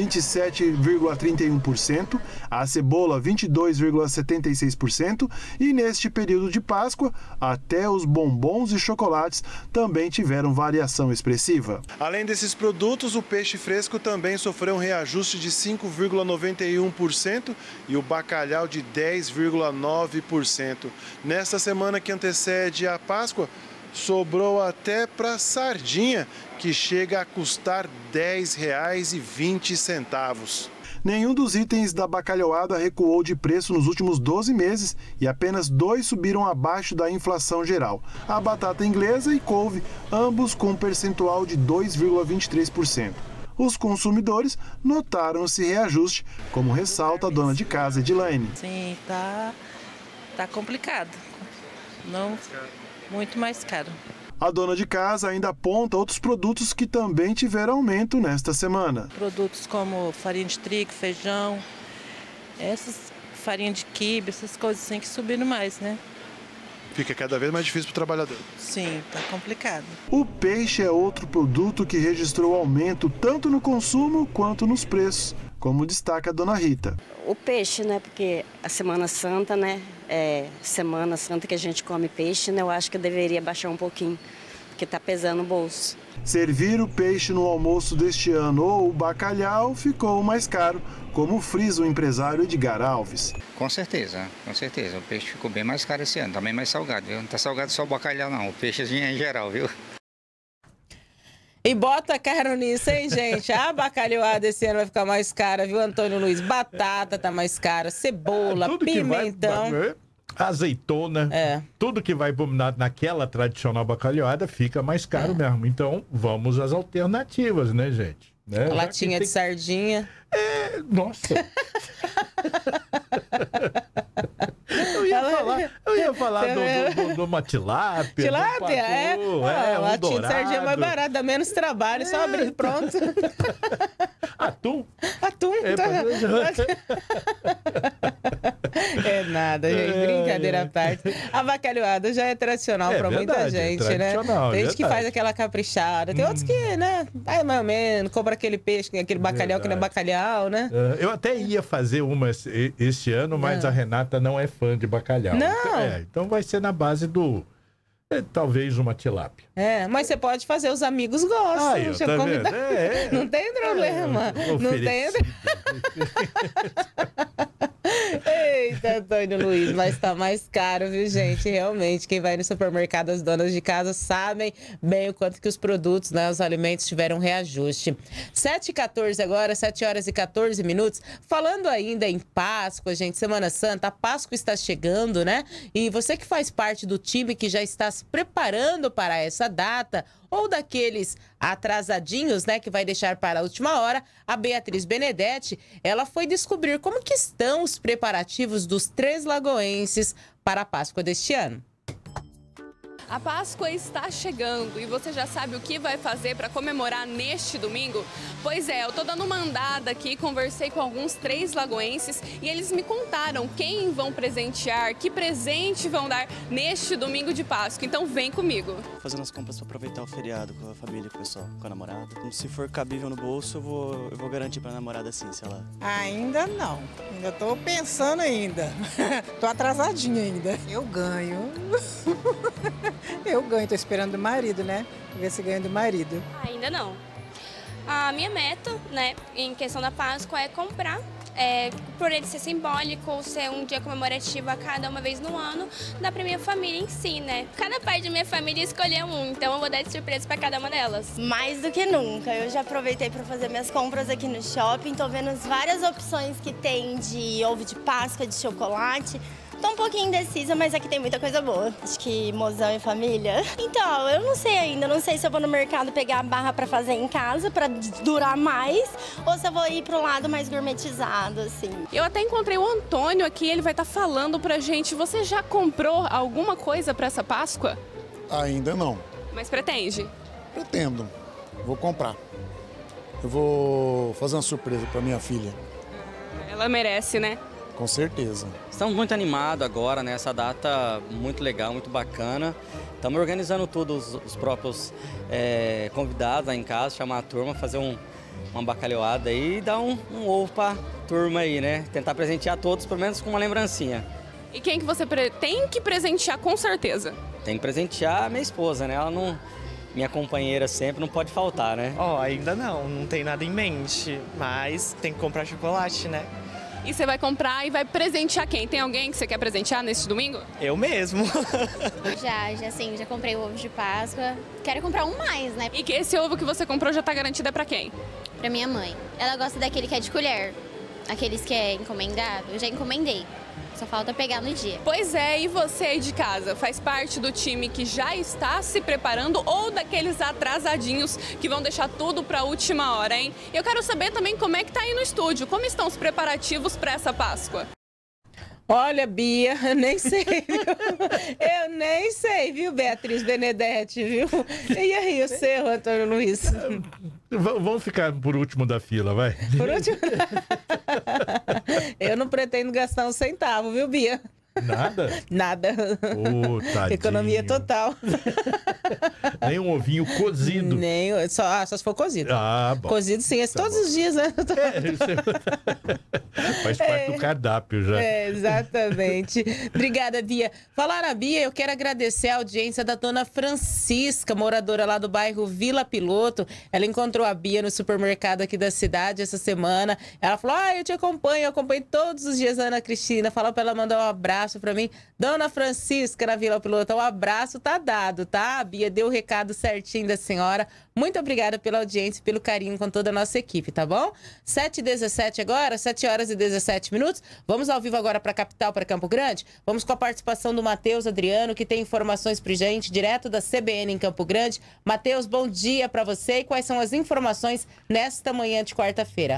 27,31%, a cebola, 22,76%, e neste período de Páscoa, até os bombons e chocolates também tiveram variação expressiva. Além desses produtos, o peixe fresco também sofreu um reajuste de 5,91% e o bacalhau de 10,9%. Nesta semana que antecede a Páscoa, sobrou até para sardinha, que chega a custar R$ 10,20. Nenhum dos itens da bacalhoada recuou de preço nos últimos 12 meses e apenas 2 subiram abaixo da inflação geral. A batata inglesa e couve, ambos com um percentual de 2,23%. Os consumidores notaram esse reajuste, como ressalta a dona de casa, Edilane. Sim, tá complicado. Não, muito mais caro. A dona de casa ainda aponta outros produtos que também tiveram aumento nesta semana. Produtos como farinha de trigo, feijão, essas farinha de quibe, essas coisas assim que subiram mais, né? Fica cada vez mais difícil para o trabalhador. Sim, tá complicado. O peixe é outro produto que registrou aumento tanto no consumo quanto nos preços, como destaca a dona Rita. O peixe, né? Porque a Semana Santa, né? Semana Santa que a gente come peixe, né? Eu acho que eu deveria baixar um pouquinho, porque tá pesando o bolso. Servir o peixe no almoço deste ano ou o bacalhau ficou mais caro, como frisa o empresário Edgar Alves. Com certeza. O peixe ficou bem mais caro esse ano, também mais salgado, viu? Não tá salgado só o bacalhau, não. O peixezinho em geral, viu? E bota caro nisso, hein, gente? A bacalhoada esse ano vai ficar mais cara, viu, Antônio Luiz? Batata tá mais cara, cebola, pimentão. Azeitona, tudo que vai naquela tradicional bacalhoada fica mais caro mesmo. Então, vamos às alternativas, né, gente? Né? Latinha de sardinha. Nossa. Eu ia falar de uma tilápia. Tilápia, latinha de sardinha é mais barata, dá menos trabalho, só abrir pronto. Atum. É nada, gente. Brincadeira à parte. A bacalhoada já é tradicional para muita gente, né? Tem gente que faz aquela caprichada. Tem outros que, né? Vai mais ou menos, compra aquele peixe, aquele bacalhau que não é bacalhau, né? Eu até ia fazer uma este ano, mas a Renata não é fã de bacalhau. Não. Então vai ser na base do... talvez uma tilápia. Mas você pode fazer, os amigos gostam. Não tem problema. Não tem... Eita, Antônio Luiz, mas tá mais caro, viu, gente? Realmente, quem vai no supermercado, as donas de casa sabem bem o quanto que os produtos, né, os alimentos tiveram reajuste. 7h14 agora, 7 horas e 14 minutos. Falando ainda em Páscoa, gente, Semana Santa, a Páscoa está chegando, né? E você que faz parte do time que já está se preparando para essa data, ou daqueles atrasadinhos, né, que vai deixar para a última hora, a Beatriz Benedetti, ela foi descobrir como que estão os preparativos dos Três Lagoenses para a Páscoa deste ano. A Páscoa está chegando e você já sabe o que vai fazer para comemorar neste domingo? Pois é, eu tô dando uma andada aqui, conversei com alguns três lagoenses e eles me contaram quem vão presentear, que presente vão dar neste domingo de Páscoa. Então vem comigo. Fazendo as compras para aproveitar o feriado com a família, com o pessoal, com a namorada. Se for cabível no bolso, eu vou garantir para a namorada sim, sei lá. Ainda não, ainda tô pensando ainda. Tô atrasadinha ainda. Eu ganho. Eu ganho, tô esperando do marido, né? Ver se ganho do marido. Ainda não. A minha meta, né, em questão da Páscoa é comprar. Por ele ser simbólico, ser um dia comemorativo a cada uma vez no ano, dá pra minha família em si, né? Cada parte da minha família escolheu um, então eu vou dar de surpresa pra cada uma delas. Mais do que nunca, eu já aproveitei pra fazer minhas compras aqui no shopping, tô vendo as várias opções que tem de ovo de Páscoa, de chocolate. Tô um pouquinho indecisa, mas aqui tem muita coisa boa. Acho que mozão e família. Então, eu não sei ainda. Não sei se eu vou no mercado pegar a barra pra fazer em casa, pra durar mais, ou se eu vou ir pro lado mais gourmetizado, assim. Eu até encontrei o Antônio aqui, ele vai estar falando pra gente. Você já comprou alguma coisa pra essa Páscoa? Ainda não. Mas pretende? Pretendo. Vou comprar. Eu vou fazer uma surpresa pra minha filha. Ela merece, né? Com certeza. Estamos muito animados agora, né? Essa data muito legal, muito bacana. Estamos organizando tudo, os próprios convidados lá em casa, chamar a turma, fazer uma bacalhoada aí e dar um ovo para turma aí, né? Tentar presentear todos, pelo menos com uma lembrancinha. E quem que você tem que presentear com certeza? Tem que presentear a minha esposa, né? Ela não... Minha companheira sempre não pode faltar, né? Ainda não tem nada em mente, mas tem que comprar chocolate, né? E você vai comprar e vai presentear quem? Tem alguém que você quer presentear neste domingo? Eu mesmo. Já comprei o ovo de Páscoa. Quero comprar um mais, né? E que esse ovo que você comprou já tá garantido é pra quem? Pra minha mãe. Ela gosta daquele que é de colher. Aqueles que é encomendado. Eu já encomendei. Só falta pegar no dia. Pois é, e você aí de casa? Faz parte do time que já está se preparando ou daqueles atrasadinhos que vão deixar tudo para a última hora, hein? Eu quero saber também como é que tá aí no estúdio. Como estão os preparativos para essa Páscoa? Olha, Bia, eu nem sei, viu? Eu nem sei, viu, Beatriz Benedetti, viu? E aí, o seu, Antônio Luiz? Vamos ficar por último da fila, vai. Por último? Eu não pretendo gastar um centavo, viu, Bia? Nada? Nada. Tadinho. Economia total. Nem um ovinho cozido. Nem, só se for cozido. Bom. Cozido sim, esse todos os dias, né? Faz parte do cardápio já. Exatamente. Obrigada, Bia. Falar na Bia, eu quero agradecer a audiência da dona Francisca, moradora lá do bairro Vila Piloto. Ela encontrou a Bia no supermercado aqui da cidade essa semana. Ela falou, eu te acompanho, eu acompanho todos os dias a Ana Cristina. Falou pra ela mandar um abraço pra mim. Dona Francisca, na Vila Piloto, o abraço tá dado, tá? A Bia deu o recado certinho da senhora. Muito obrigada pela audiência e pelo carinho com toda a nossa equipe, tá bom? 7h17 agora, 7h17. Vamos ao vivo agora para a capital, para Campo Grande. Vamos com a participação do Matheus Adriano, que tem informações pra gente, direto da CBN em Campo Grande. Matheus, bom dia para você e quais são as informações nesta manhã de quarta-feira?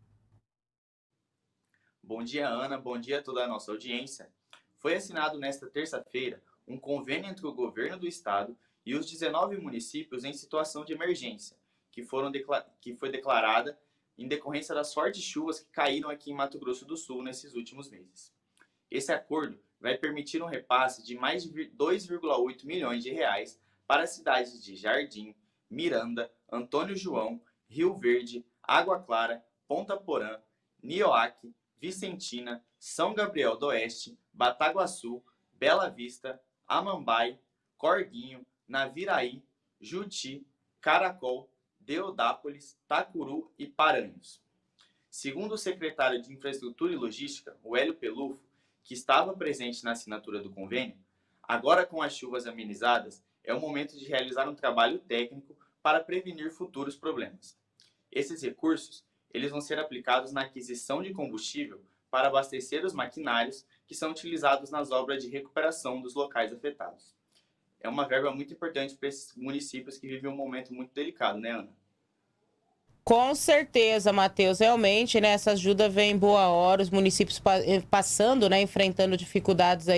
Bom dia, Ana. Bom dia a toda a nossa audiência. Foi assinado nesta terça-feira um convênio entre o governo do estado e os 19 municípios em situação de emergência, que foi declarada em decorrência das fortes chuvas que caíram aqui em Mato Grosso do Sul nesses últimos meses. Esse acordo vai permitir um repasse de mais de 2,8 milhões de reais para as cidades de Jardim, Miranda, Antônio João, Rio Verde, Água Clara, Ponta Porã, Nioaque, Vicentina, São Gabriel do Oeste, Bataguaçu, Bela Vista, Amambai, Corguinho, Naviraí, Juti, Caracol, Deodápolis, Tacuru e Paranhos. Segundo o secretário de Infraestrutura e Logística, o Hélio Pelufo, que estava presente na assinatura do convênio, agora com as chuvas amenizadas, é o momento de realizar um trabalho técnico para prevenir futuros problemas. Esses recursos eles vão ser aplicados na aquisição de combustível para abastecer os maquinários que são utilizados nas obras de recuperação dos locais afetados. É uma verba muito importante para esses municípios que vivem um momento muito delicado, né, Ana? Com certeza, Matheus. Realmente, né, essa ajuda vem em boa hora, os municípios passando, né, enfrentando dificuldades aí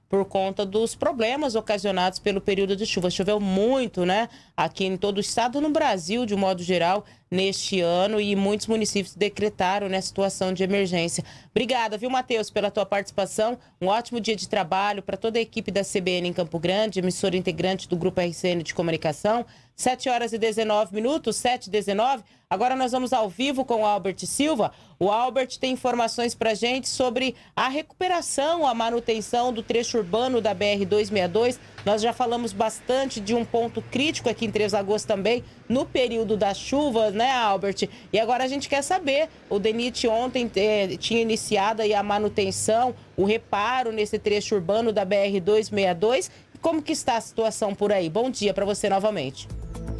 por conta dos problemas ocasionados pelo período de chuva. Choveu muito, né? Aqui em todo o estado, no Brasil, de um modo geral, neste ano, e muitos municípios decretaram, né, situação de emergência. Obrigada, viu, Matheus, pela tua participação. Um ótimo dia de trabalho para toda a equipe da CBN em Campo Grande, emissora integrante do Grupo RCN de Comunicação. 7h19, 7h19. Agora nós vamos ao vivo com o Albert Silva. O Albert tem informações para a gente sobre a recuperação, a manutenção do trecho urbano da BR-262. Nós já falamos bastante de um ponto crítico aqui em Três Lagoas também, no período das chuvas, né, Albert? E agora a gente quer saber, o DENIT ontem tinha iniciado aí a manutenção, o reparo nesse trecho urbano da BR-262. Como que está a situação por aí? Bom dia para você novamente.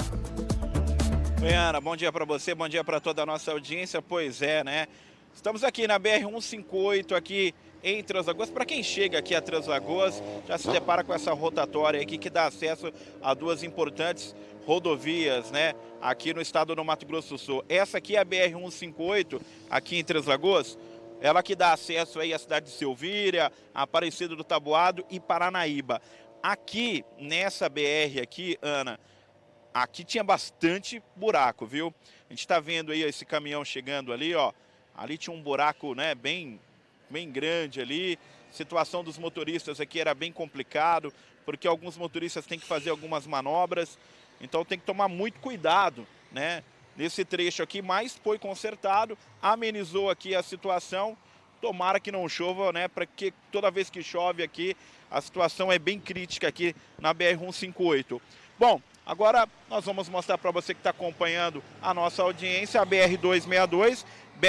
Oi, Ana, bom dia para você, bom dia para toda a nossa audiência. Pois é, né? Estamos aqui na BR-158, aqui em Três Lagoas. Para quem chega aqui a Três Lagoas, já se depara com essa rotatória aqui que dá acesso a duas importantes rodovias, né? Aqui no estado do Mato Grosso do Sul. Essa aqui é a BR-158, aqui em Três Lagoas. Ela que dá acesso aí à cidade de Silvíria, Aparecida do Taboado e Paranaíba. Aqui, nessa BR aqui, Ana, aqui tinha bastante buraco, viu? A gente tá vendo aí esse caminhão chegando ali, ó. Ali tinha um buraco, né, bem grande ali. Situação dos motoristas aqui era bem complicado, porque alguns motoristas têm que fazer algumas manobras. Então tem que tomar muito cuidado, né, nesse trecho aqui, mas foi consertado, amenizou aqui a situação. Tomara que não chova, né, porque toda vez que chove aqui, a situação é bem crítica aqui na BR-158. Bom, agora nós vamos mostrar para você que está acompanhando a nossa audiência, a BR-262.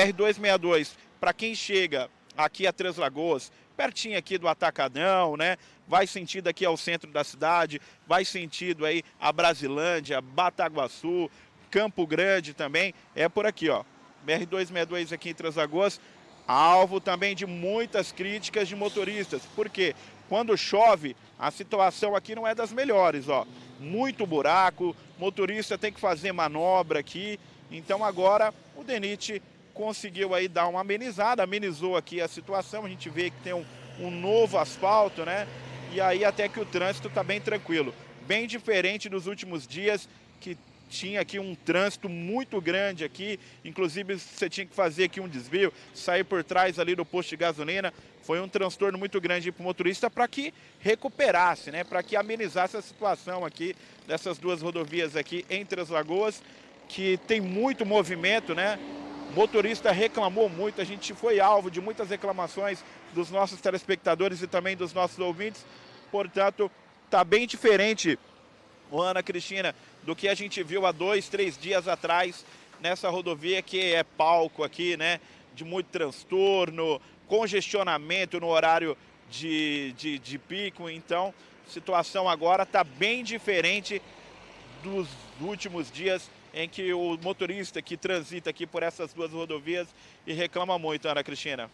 BR-262, para quem chega aqui a Três Lagoas, pertinho aqui do Atacadão, né? Vai sentido aqui ao centro da cidade, vai sentido aí a Brasilândia, Bataguaçu, Campo Grande também, é por aqui, ó. BR-262 aqui em Três Lagoas, alvo também de muitas críticas de motoristas. Por quê? Quando chove, a situação aqui não é das melhores, ó. Muito buraco, motorista tem que fazer manobra aqui. Então agora o DENIT conseguiu aí dar uma amenizada, amenizou aqui a situação. A gente vê que tem um novo asfalto, né? E aí até que o trânsito tá bem tranquilo. Bem diferente dos últimos dias, que tinha aqui um trânsito muito grande aqui, inclusive você tinha que fazer aqui um desvio, sair por trás ali do posto de gasolina. Foi um transtorno muito grande para o motorista, para que recuperasse, né, para que amenizasse a situação aqui dessas duas rodovias aqui em Três Lagoas, que tem muito movimento, né? O motorista reclamou muito, a gente foi alvo de muitas reclamações dos nossos telespectadores e também dos nossos ouvintes. Portanto, tá bem diferente, Ana Cristina, do que a gente viu há 2, 3 dias atrás nessa rodovia, que é palco aqui, né, de muito transtorno, congestionamento no horário de pico. Então, a situação agora está bem diferente dos últimos dias, em que o motorista que transita aqui por essas duas rodovias e reclama muito, Ana Cristina.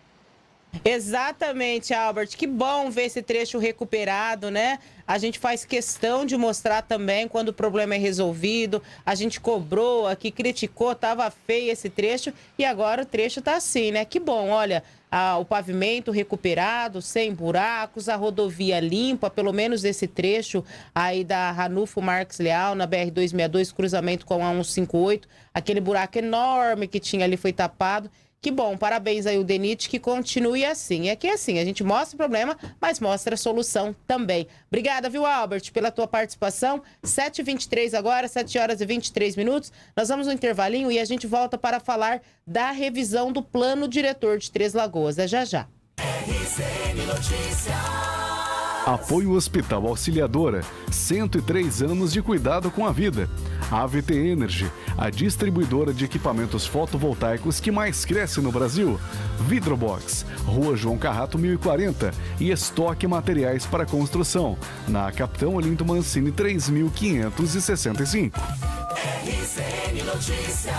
Exatamente, Albert. Que bom ver esse trecho recuperado, né? A gente faz questão de mostrar também quando o problema é resolvido. A gente cobrou aqui, criticou, tava feio esse trecho e agora o trecho tá assim, né? Que bom, olha, o pavimento recuperado, sem buracos, a rodovia limpa, pelo menos esse trecho aí da Ranulfo Marques Leal, na BR-262, cruzamento com a 158, aquele buraco enorme que tinha ali foi tapado. Que bom, parabéns aí o DENIT, que continue assim. E aqui é assim, a gente mostra o problema, mas mostra a solução também. Obrigada, viu, Albert, pela tua participação. 7h23 agora, 7h23. Nós vamos no intervalinho e a gente volta para falar da revisão do plano diretor de Três Lagoas. É já já. RCN Notícias. Apoio Hospital Auxiliadora, 103 anos de cuidado com a vida. AVT Energy, a distribuidora de equipamentos fotovoltaicos que mais cresce no Brasil. Vidrobox, Rua João Carrato 1040 e Estoque Materiais para Construção, na Capitão Olinto Mancini 3565. RCN Notícias.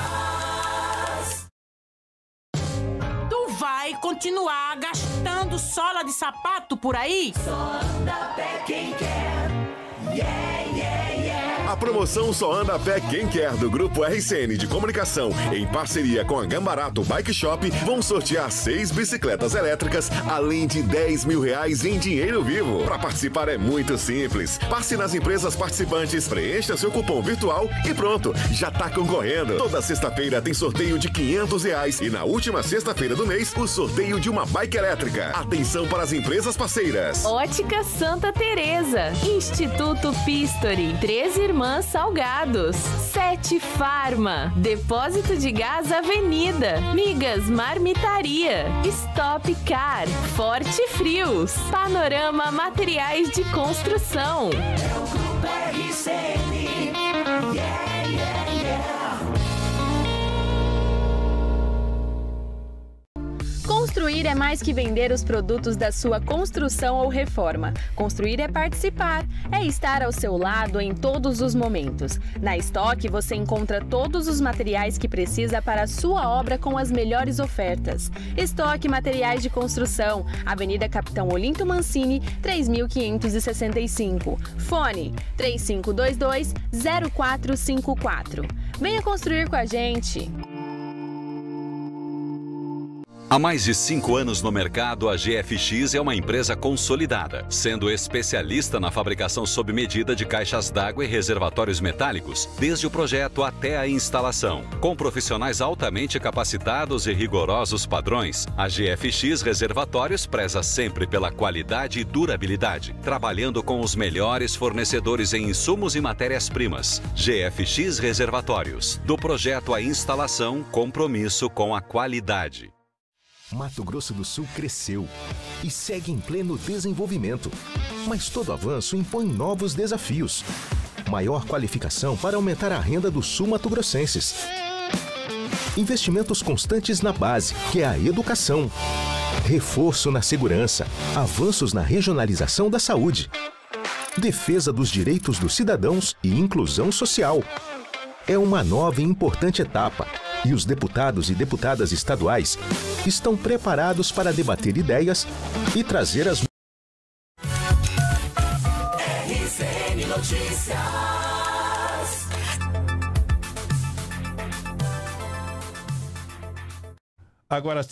Vai continuar gastando sola de sapato por aí? Só anda pé quem quer. Yeah, yeah, yeah. A promoção Só Anda a Pé Quem Quer do Grupo RCN de Comunicação, em parceria com a Gambarato Bike Shop, vão sortear 6 bicicletas elétricas, além de R$10 mil em dinheiro vivo. Para participar é muito simples. Passe nas empresas participantes, preencha seu cupom virtual e pronto, já tá concorrendo. Toda sexta-feira tem sorteio de R$500 e na última sexta-feira do mês, o sorteio de uma bike elétrica. Atenção para as empresas parceiras. Ótica Santa Teresa, Instituto Pistori, Três Irmãs Salgados, 7 Farma, Depósito de Gás Avenida, Migas Marmitaria, Stop Car, Forte Frios, Panorama Materiais de Construção. É o Grupo RCN. Yeah, yeah, yeah. Construir é mais que vender os produtos da sua construção ou reforma. Construir é participar, é estar ao seu lado em todos os momentos. Na Estoque você encontra todos os materiais que precisa para a sua obra com as melhores ofertas. Estoque Materiais de Construção, Avenida Capitão Olinto Mancini, 3565. Fone 3522-0454. Venha construir com a gente! Há mais de 5 anos no mercado, a GFX é uma empresa consolidada, sendo especialista na fabricação sob medida de caixas d'água e reservatórios metálicos, desde o projeto até a instalação. Com profissionais altamente capacitados e rigorosos padrões, a GFX Reservatórios preza sempre pela qualidade e durabilidade, trabalhando com os melhores fornecedores em insumos e matérias-primas. GFX Reservatórios, do projeto à instalação, compromisso com a qualidade. Mato Grosso do Sul cresceu e segue em pleno desenvolvimento. Mas todo avanço impõe novos desafios. Maior qualificação para aumentar a renda dos sul-mato-grossenses. Investimentos constantes na base, que é a educação. Reforço na segurança. Avanços na regionalização da saúde. Defesa dos direitos dos cidadãos e inclusão social. É uma nova e importante etapa. E os deputados e deputadas estaduais estão preparados para debater ideias e trazer as... RCN Notícias. Agora, às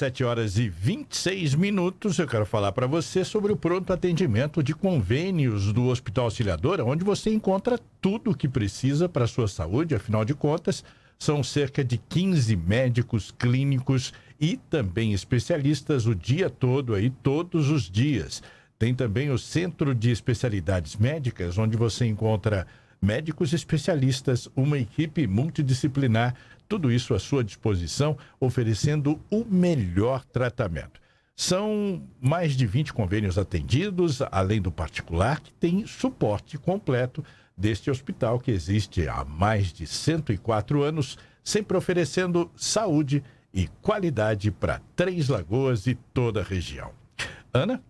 7h26, eu quero falar para você sobre o pronto atendimento de convênios do Hospital Auxiliadora, onde você encontra tudo o que precisa para a sua saúde. Afinal de contas, são cerca de 15 médicos clínicos e também especialistas o dia todo, aí, todos os dias. Tem também o Centro de Especialidades Médicas, onde você encontra médicos especialistas, uma equipe multidisciplinar, tudo isso à sua disposição, oferecendo o melhor tratamento. São mais de 20 convênios atendidos, além do particular, que tem suporte completo deste hospital que existe há mais de 104 anos, sempre oferecendo saúde e qualidade para Três Lagoas e toda a região. Ana?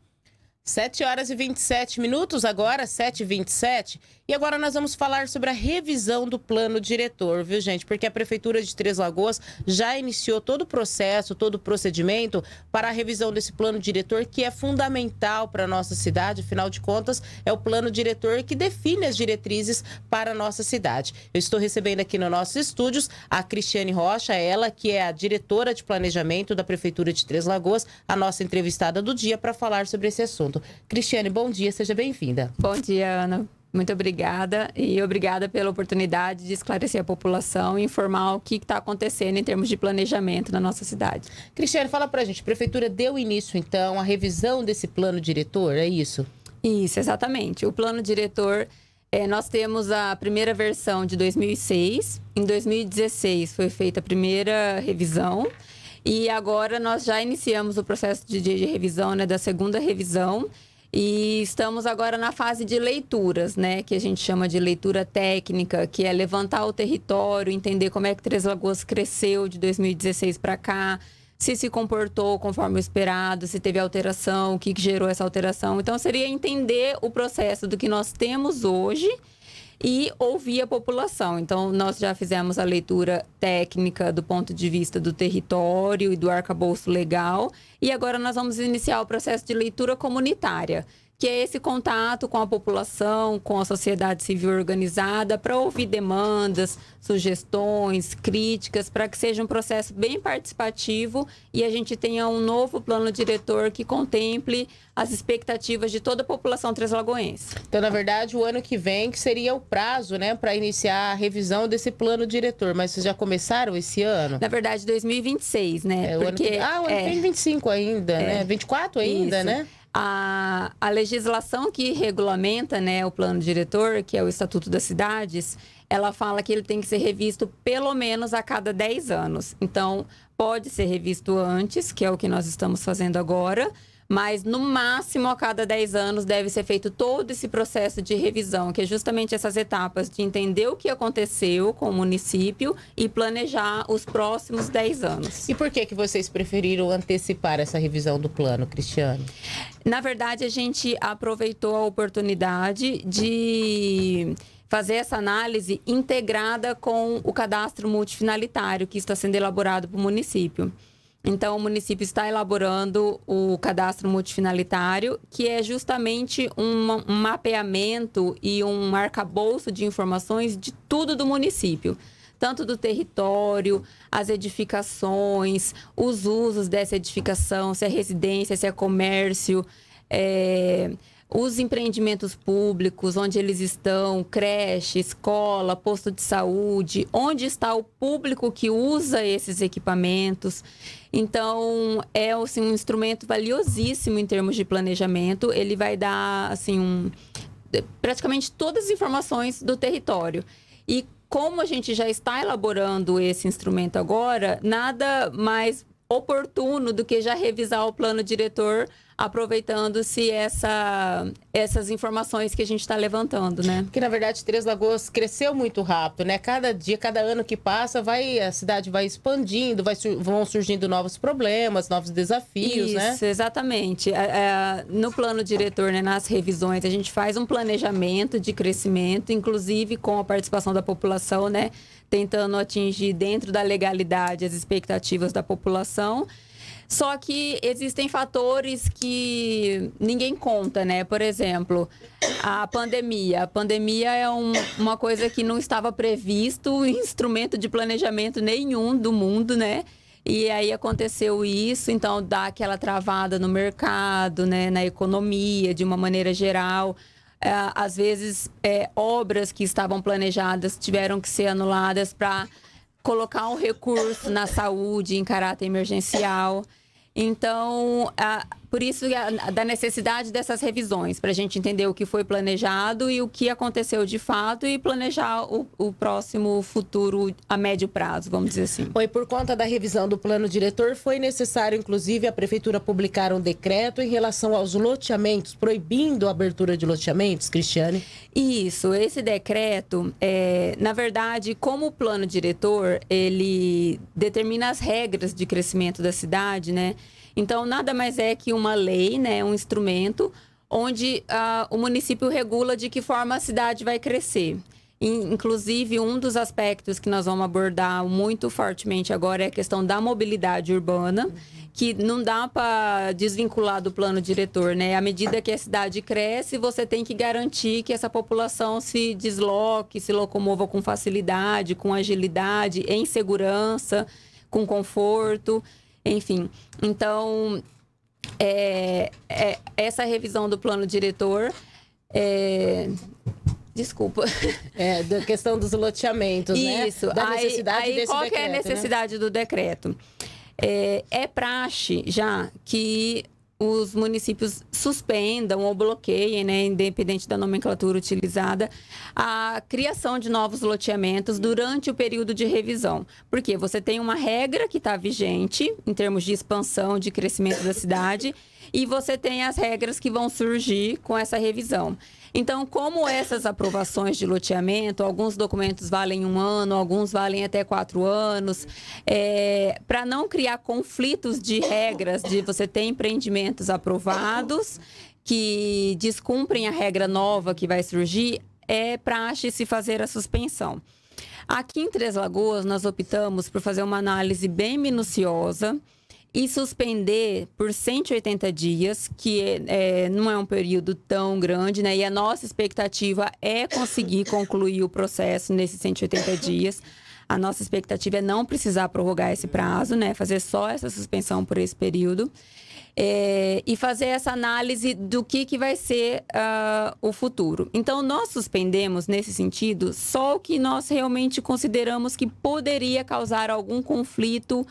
7h27, agora 7h27. E agora nós vamos falar sobre a revisão do plano diretor, viu, gente? Porque a Prefeitura de Três Lagoas já iniciou todo o processo, todo o procedimento para a revisão desse plano diretor, que é fundamental para a nossa cidade. Afinal de contas, é o plano diretor que define as diretrizes para a nossa cidade. Eu estou recebendo aqui nos nossos estúdios a Cristiane Rocha, ela que é a diretora de planejamento da Prefeitura de Três Lagoas, a nossa entrevistada do dia, para falar sobre esse assunto. Cristiane, bom dia, seja bem-vinda. Bom dia, Ana. Muito obrigada e obrigada pela oportunidade de esclarecer a população e informar o que está acontecendo em termos de planejamento na nossa cidade. Cristiane, fala pra gente, a Prefeitura deu início, então, à revisão desse plano diretor, é isso? Isso, exatamente. O plano diretor, nós temos a primeira versão de 2006, em 2016 foi feita a primeira revisão e agora nós já iniciamos o processo de revisão, né, da segunda revisão. E estamos agora na fase de leituras, né? Que a gente chama de leitura técnica, que é levantar o território, entender como é que Três Lagoas cresceu de 2016 para cá, se comportou conforme o esperado, se teve alteração, o que gerou essa alteração. Então, seria entender o processo do que nós temos hoje e ouvir a população. Então, nós já fizemos a leitura técnica do ponto de vista do território e do arcabouço legal. E agora nós vamos iniciar o processo de leitura comunitária, que é esse contato com a população, com a sociedade civil organizada, para ouvir demandas, sugestões, críticas, para que seja um processo bem participativo e a gente tenha um novo plano diretor que contemple as expectativas de toda a população treslagoense. Então, na verdade, o ano que vem que seria o prazo, né, para iniciar a revisão desse plano diretor. Mas vocês já começaram esse ano? Na verdade, 2026, né? O ano que vem 25 ainda, né? 24 ainda, isso. Né? A legislação que regulamenta, né, o plano diretor, que é o Estatuto das Cidades, ela fala que ele tem que ser revisto pelo menos a cada 10 anos. Então, pode ser revisto antes, que é o que nós estamos fazendo agora, mas no máximo a cada 10 anos deve ser feito todo esse processo de revisão, que é justamente essas etapas de entender o que aconteceu com o município e planejar os próximos 10 anos. E por que vocês preferiram antecipar essa revisão do plano, Cristiane? Na verdade, a gente aproveitou a oportunidade de fazer essa análise integrada com o cadastro multifinalitário que está sendo elaborado para o município. Então, o município está elaborando o cadastro multifinalitário, que é justamente um mapeamento e um arcabouço de informações de tudo do município. Tanto do território, as edificações, os usos dessa edificação, se é residência, se é comércio, os empreendimentos públicos, onde eles estão, creche, escola, posto de saúde, onde está o público que usa esses equipamentos. Então, é assim, um instrumento valiosíssimo em termos de planejamento. Ele vai dar assim, praticamente todas as informações do território. E como a gente já está elaborando esse instrumento agora, nada mais oportuno do que já revisar o plano diretor, aproveitando-se essas informações que a gente está levantando, né? Porque, na verdade, Três Lagoas cresceu muito rápido, né? Cada dia, cada ano que passa, a cidade vai expandindo, vão surgindo novos problemas, novos desafios, né? Isso, exatamente. No plano diretor, né, nas revisões, a gente faz um planejamento de crescimento, inclusive com a participação da população, né? Tentando atingir dentro da legalidade as expectativas da população. Só que existem fatores que ninguém conta, né? Por exemplo, a pandemia. A pandemia é uma coisa que não estava previsto em instrumento de planejamento nenhum do mundo, né? E aí aconteceu isso, então dá aquela travada no mercado, né? Na economia, de uma maneira geral. Às vezes, obras que estavam planejadas tiveram que ser anuladas para colocar um recurso na saúde em caráter emergencial. Então, por isso da necessidade dessas revisões, para a gente entender o que foi planejado e o que aconteceu de fato e planejar o próximo futuro a médio prazo, vamos dizer assim. Bom, e por conta da revisão do plano diretor, foi necessário, inclusive, a Prefeitura publicar um decreto em relação aos loteamentos, proibindo a abertura de loteamentos, Cristiane? Isso, esse decreto, na verdade, como o plano diretor, ele determina as regras de crescimento da cidade, né? Então, nada mais é que uma lei, né, um instrumento, onde o município regula de que forma a cidade vai crescer. Inclusive, um dos aspectos que nós vamos abordar muito fortemente agora é a questão da mobilidade urbana, que não dá para desvincular do plano diretor, né? À medida que a cidade cresce, você tem que garantir que essa população se desloque, se locomova com facilidade, com agilidade, em segurança, com conforto. Enfim, então, essa revisão do plano diretor, desculpa. Da questão dos loteamentos, né? Isso. Da necessidade desse qual decreto, que é a necessidade do decreto? É praxe já que os municípios suspendam ou bloqueiem, né, independente da nomenclatura utilizada, a criação de novos loteamentos durante o período de revisão. Porque você tem uma regra que está vigente em termos de expansão, de crescimento da cidade, e você tem as regras que vão surgir com essa revisão. Então, como essas aprovações de loteamento, alguns documentos valem 1 ano, alguns valem até 4 anos, para não criar conflitos de regras, de você ter empreendimentos aprovados que descumprem a regra nova que vai surgir, é praxe se fazer a suspensão. Aqui em Três Lagoas, nós optamos por fazer uma análise bem minuciosa e suspender por 180 dias, que não é um período tão grande, né? E a nossa expectativa é conseguir concluir o processo nesses 180 dias. A nossa expectativa é não precisar prorrogar esse prazo, né? Fazer só essa suspensão por esse período. E fazer essa análise do que vai ser o futuro. Então, nós suspendemos, nesse sentido, só o que nós realmente consideramos que poderia causar algum conflito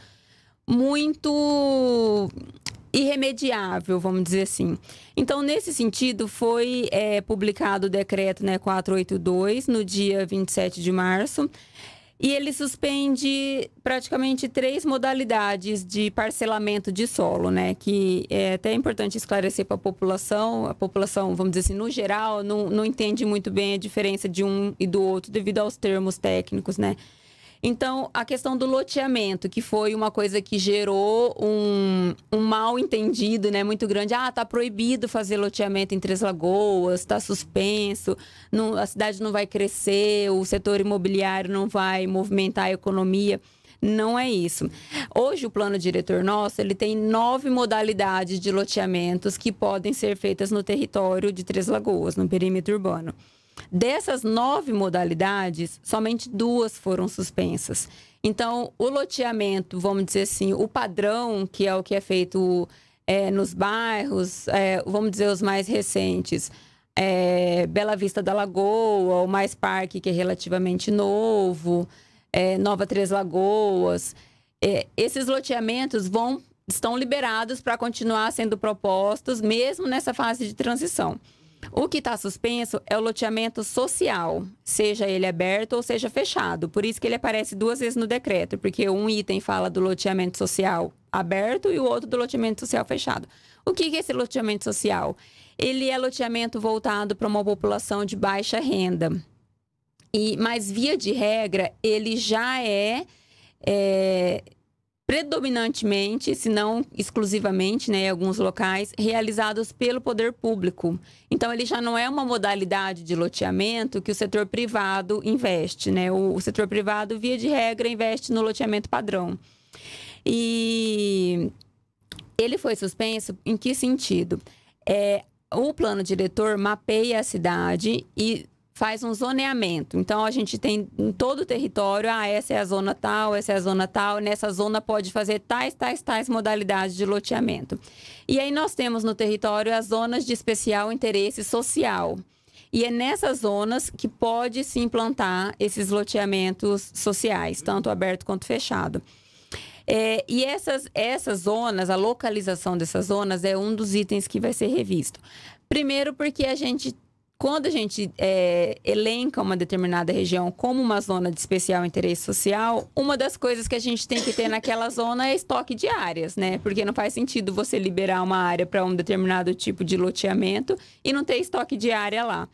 muito irremediável, vamos dizer assim. Então, nesse sentido, foi publicado o decreto, né, 482, no dia 27 de março, e ele suspende praticamente 3 modalidades de parcelamento de solo, né? Que é até importante esclarecer para a população, vamos dizer assim, no geral, não entende muito bem a diferença de um e do outro devido aos termos técnicos, né? Então, a questão do loteamento, que foi uma coisa que gerou um mal entendido, né, muito grande. Tá proibido fazer loteamento em Três Lagoas, tá suspenso, a cidade não vai crescer, o setor imobiliário não vai movimentar a economia. Não é isso. Hoje, o plano diretor nosso, ele tem 9 modalidades de loteamentos que podem ser feitas no território de Três Lagoas, no perímetro urbano. Dessas 9 modalidades, somente 2 foram suspensas. Então, o loteamento, vamos dizer assim, o padrão, que é o que é feito nos bairros, vamos dizer os mais recentes, Bela Vista da Lagoa, o Mais Parque, que é relativamente novo, Nova Três Lagoas. Esses loteamentos estão liberados para continuar sendo propostos, mesmo nessa fase de transição. O que está suspenso é o loteamento social, seja ele aberto ou seja fechado. Por isso que ele aparece 2 vezes no decreto, porque um item fala do loteamento social aberto e o outro do loteamento social fechado. O que é esse loteamento social? Ele é loteamento voltado para uma população de baixa renda. Mas, via de regra, ele já é predominantemente, se não exclusivamente, né, em alguns locais, realizados pelo poder público. Então, ele já não é uma modalidade de loteamento que o setor privado investe, né? O setor privado, via de regra, investe no loteamento padrão. E ele foi suspenso em que sentido? O plano diretor mapeia a cidade e faz um zoneamento. Então, a gente tem em todo o território, essa é a zona tal, essa é a zona tal, nessa zona pode fazer tais modalidades de loteamento. E aí nós temos no território as zonas de especial interesse social. E é nessas zonas que pode se implantar esses loteamentos sociais, tanto aberto quanto fechado. E essas zonas, a localização dessas zonas é um dos itens que vai ser revisto. Primeiro porque quando a gente elenca uma determinada região como uma zona de especial interesse social, uma das coisas que a gente tem que ter naquela zona é estoque de áreas, né? Porque não faz sentido você liberar uma área para um determinado tipo de loteamento e não ter estoque de área lá.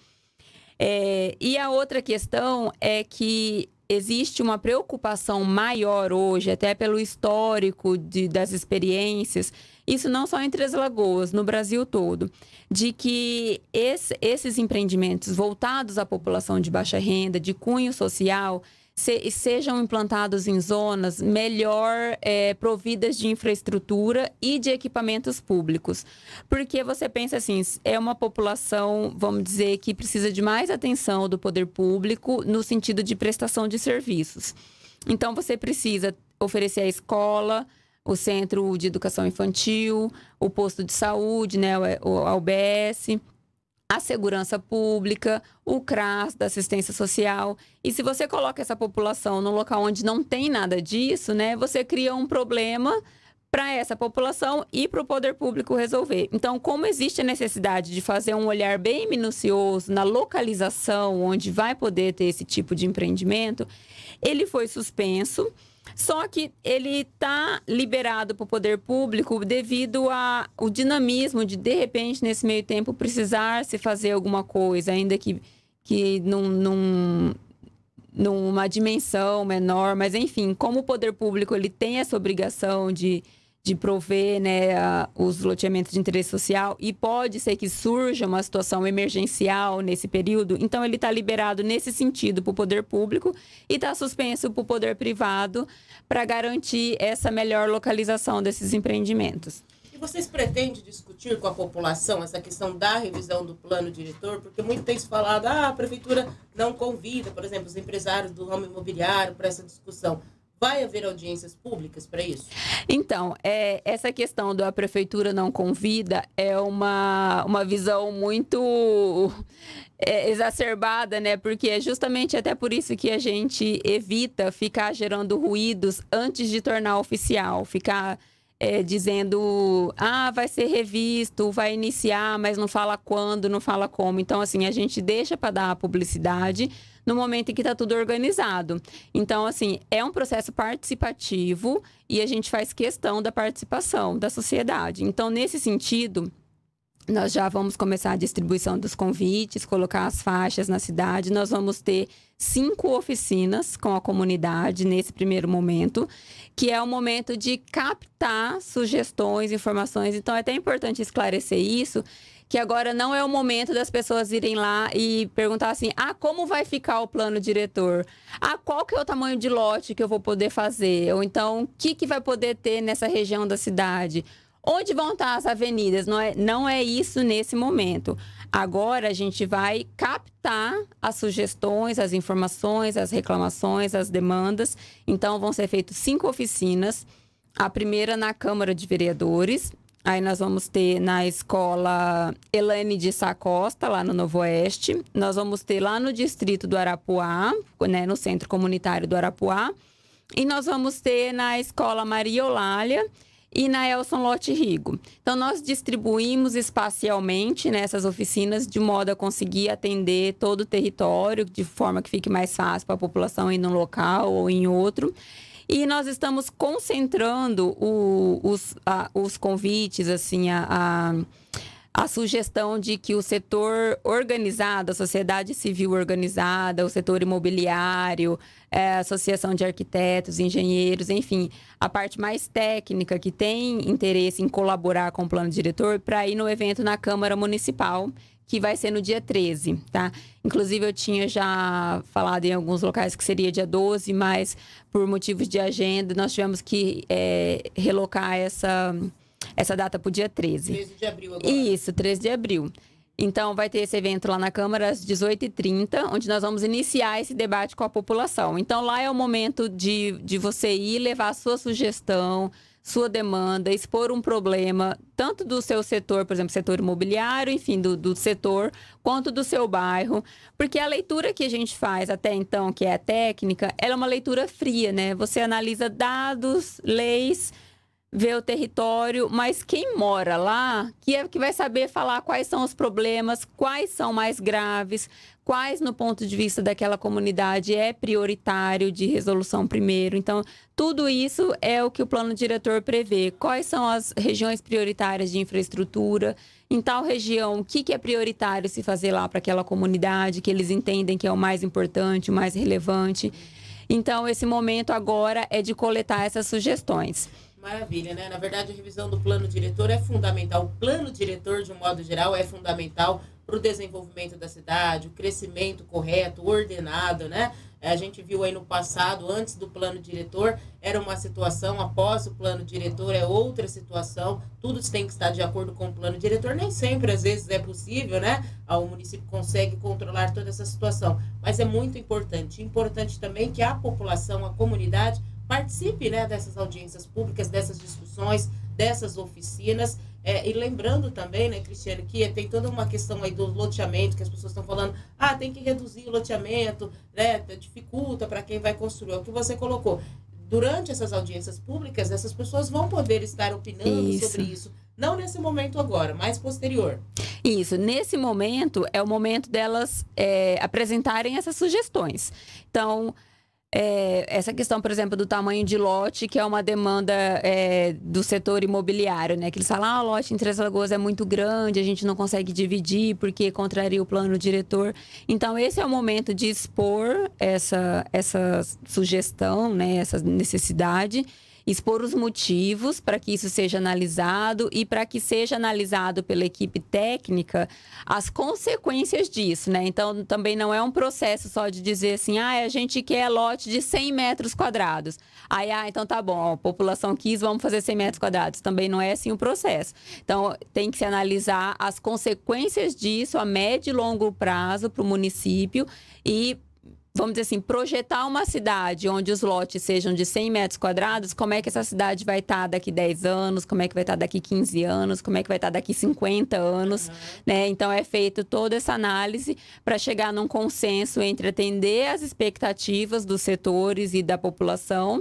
E a outra questão é que existe uma preocupação maior hoje, até pelo histórico das experiências, isso não só em Três Lagoas, no Brasil todo, de que esses empreendimentos voltados à população de baixa renda, de cunho social, sejam implantados em zonas melhor providas de infraestrutura e de equipamentos públicos. Porque você pensa assim, é uma população, vamos dizer, que precisa de mais atenção do poder público no sentido de prestação de serviços. Então, você precisa oferecer a escola, o Centro de Educação Infantil, o posto de saúde, né, a UBS, a segurança pública, o CRAS da assistência social. E se você coloca essa população num local onde não tem nada disso, né, você cria um problema para essa população e para o poder público resolver. Então, como existe a necessidade de fazer um olhar bem minucioso na localização onde vai poder ter esse tipo de empreendimento, ele foi suspenso. Só que ele está liberado para o poder público devido ao dinamismo de repente, nesse meio tempo, precisar se fazer alguma coisa, ainda que numa dimensão menor. Mas, enfim, como o poder público ele tem essa obrigação de de prover, né, os loteamentos de interesse social, e pode ser que surja uma situação emergencial nesse período, então ele está liberado nesse sentido para o poder público e está suspenso para o poder privado para garantir essa melhor localização desses empreendimentos. E vocês pretendem discutir com a população essa questão da revisão do plano diretor? Porque muito tem se falado, a prefeitura não convida, por exemplo, os empresários do ramo imobiliário para essa discussão. Vai haver audiências públicas para isso? Então, essa questão da prefeitura não convida é uma visão muito exacerbada, né? Porque é justamente até por isso que a gente evita ficar gerando ruídos antes de tornar oficial, ficar dizendo, vai ser revisto, vai iniciar, mas não fala quando, não fala como. Então, assim, a gente deixa para dar a publicidade no momento em que está tudo organizado. Então, assim, é um processo participativo e a gente faz questão da participação da sociedade. Então, nesse sentido, nós já vamos começar a distribuição dos convites, colocar as faixas na cidade. Nós vamos ter 5 oficinas com a comunidade nesse primeiro momento, que é o momento de captar sugestões, informações. Então, é até importante esclarecer isso, que agora não é o momento das pessoas irem lá e perguntar assim, como vai ficar o plano diretor? Qual que é o tamanho de lote que eu vou poder fazer? Ou então, o que vai poder ter nessa região da cidade? Onde vão estar as avenidas? Não é isso nesse momento. Agora, a gente vai captar as sugestões, as informações, as reclamações, as demandas. Então, vão ser feitas 5 oficinas. A primeira na Câmara de Vereadores. Aí nós vamos ter na escola Elaine de Sá Costa, lá no Novo Oeste. Nós vamos ter lá no distrito do Arapuá, né, no Centro Comunitário do Arapuá. E nós vamos ter na escola Maria Eulália e na Elson Lote Rigo. Então, nós distribuímos espacialmente nessas oficinas de modo a conseguir atender todo o território, de forma que fique mais fácil para a população ir num local ou em outro. E nós estamos concentrando os convites, assim, a sugestão de que o setor organizado, a sociedade civil organizada, o setor imobiliário, a associação de arquitetos, engenheiros, enfim, a parte mais técnica que tem interesse em colaborar com o plano diretor para ir no evento na Câmara Municipal, que vai ser no dia 13, tá? Inclusive, eu tinha já falado em alguns locais que seria dia 12, mas por motivos de agenda, nós tivemos que relocar essa data para o dia 13. 13 de abril agora. Isso, 13 de abril. Então, vai ter esse evento lá na Câmara às 18h30, onde nós vamos iniciar esse debate com a população. Então, lá é o momento de você ir levar a sua sugestão, sua demanda, expor um problema, tanto do seu setor, por exemplo, setor imobiliário, enfim, do setor, quanto do seu bairro. Porque a leitura que a gente faz até então, que é a técnica, ela é uma leitura fria, né? Você analisa dados, leis, vê o território, mas quem mora lá, que é que vai saber falar quais são os problemas, quais são mais graves, quais, no ponto de vista daquela comunidade, é prioritário de resolução primeiro. Então, tudo isso é o que o plano diretor prevê. Quais são as regiões prioritárias de infraestrutura? Em tal região, o que é prioritário se fazer lá para aquela comunidade, que eles entendem que é o mais importante, o mais relevante. Então, esse momento agora é de coletar essas sugestões. Maravilha, né? Na verdade, a revisão do plano diretor é fundamental. O plano diretor, de um modo geral, é fundamental para o desenvolvimento da cidade, o crescimento correto, ordenado, né? A gente viu aí no passado, antes do plano diretor, era uma situação, após o plano diretor é outra situação, tudo tem que estar de acordo com o plano diretor, nem sempre, às vezes, é possível, né? O município consegue controlar toda essa situação, mas é muito importante. Importante também que a população, a comunidade, participe, né, dessas audiências públicas, dessas discussões, dessas oficinas. E lembrando também, né, Cristiane, que tem toda uma questão aí do loteamento, que as pessoas estão falando, tem que reduzir o loteamento, né, dificulta para quem vai construir. É o que você colocou. Durante essas audiências públicas, essas pessoas vão poder estar opinando sobre isso. Não nesse momento agora, mas posterior. Isso. Nesse momento, é o momento delas apresentarem essas sugestões. Então, essa questão, por exemplo, do tamanho de lote, que é uma demanda do setor imobiliário, né? Que eles falam, o lote em Três Lagoas é muito grande, a gente não consegue dividir porque contraria o plano diretor. Então, esse é o momento de expor essa sugestão, né? Essa necessidade. expor os motivos para que isso seja analisado e para que seja analisado pela equipe técnica as consequências disso, né? Então, também não é um processo só de dizer assim, a gente quer lote de 100 metros quadrados. Aí, então tá bom, a população quis, vamos fazer 100 metros quadrados. Também não é assim o processo. Então, tem que se analisar as consequências disso a médio e longo prazo para o município e, vamos dizer assim, projetar uma cidade onde os lotes sejam de 100 metros quadrados, como é que essa cidade vai estar daqui 10 anos, como é que vai estar daqui 15 anos, como é que vai estar daqui 50 anos, né? Então, é feita toda essa análise para chegar num consenso entre atender as expectativas dos setores e da população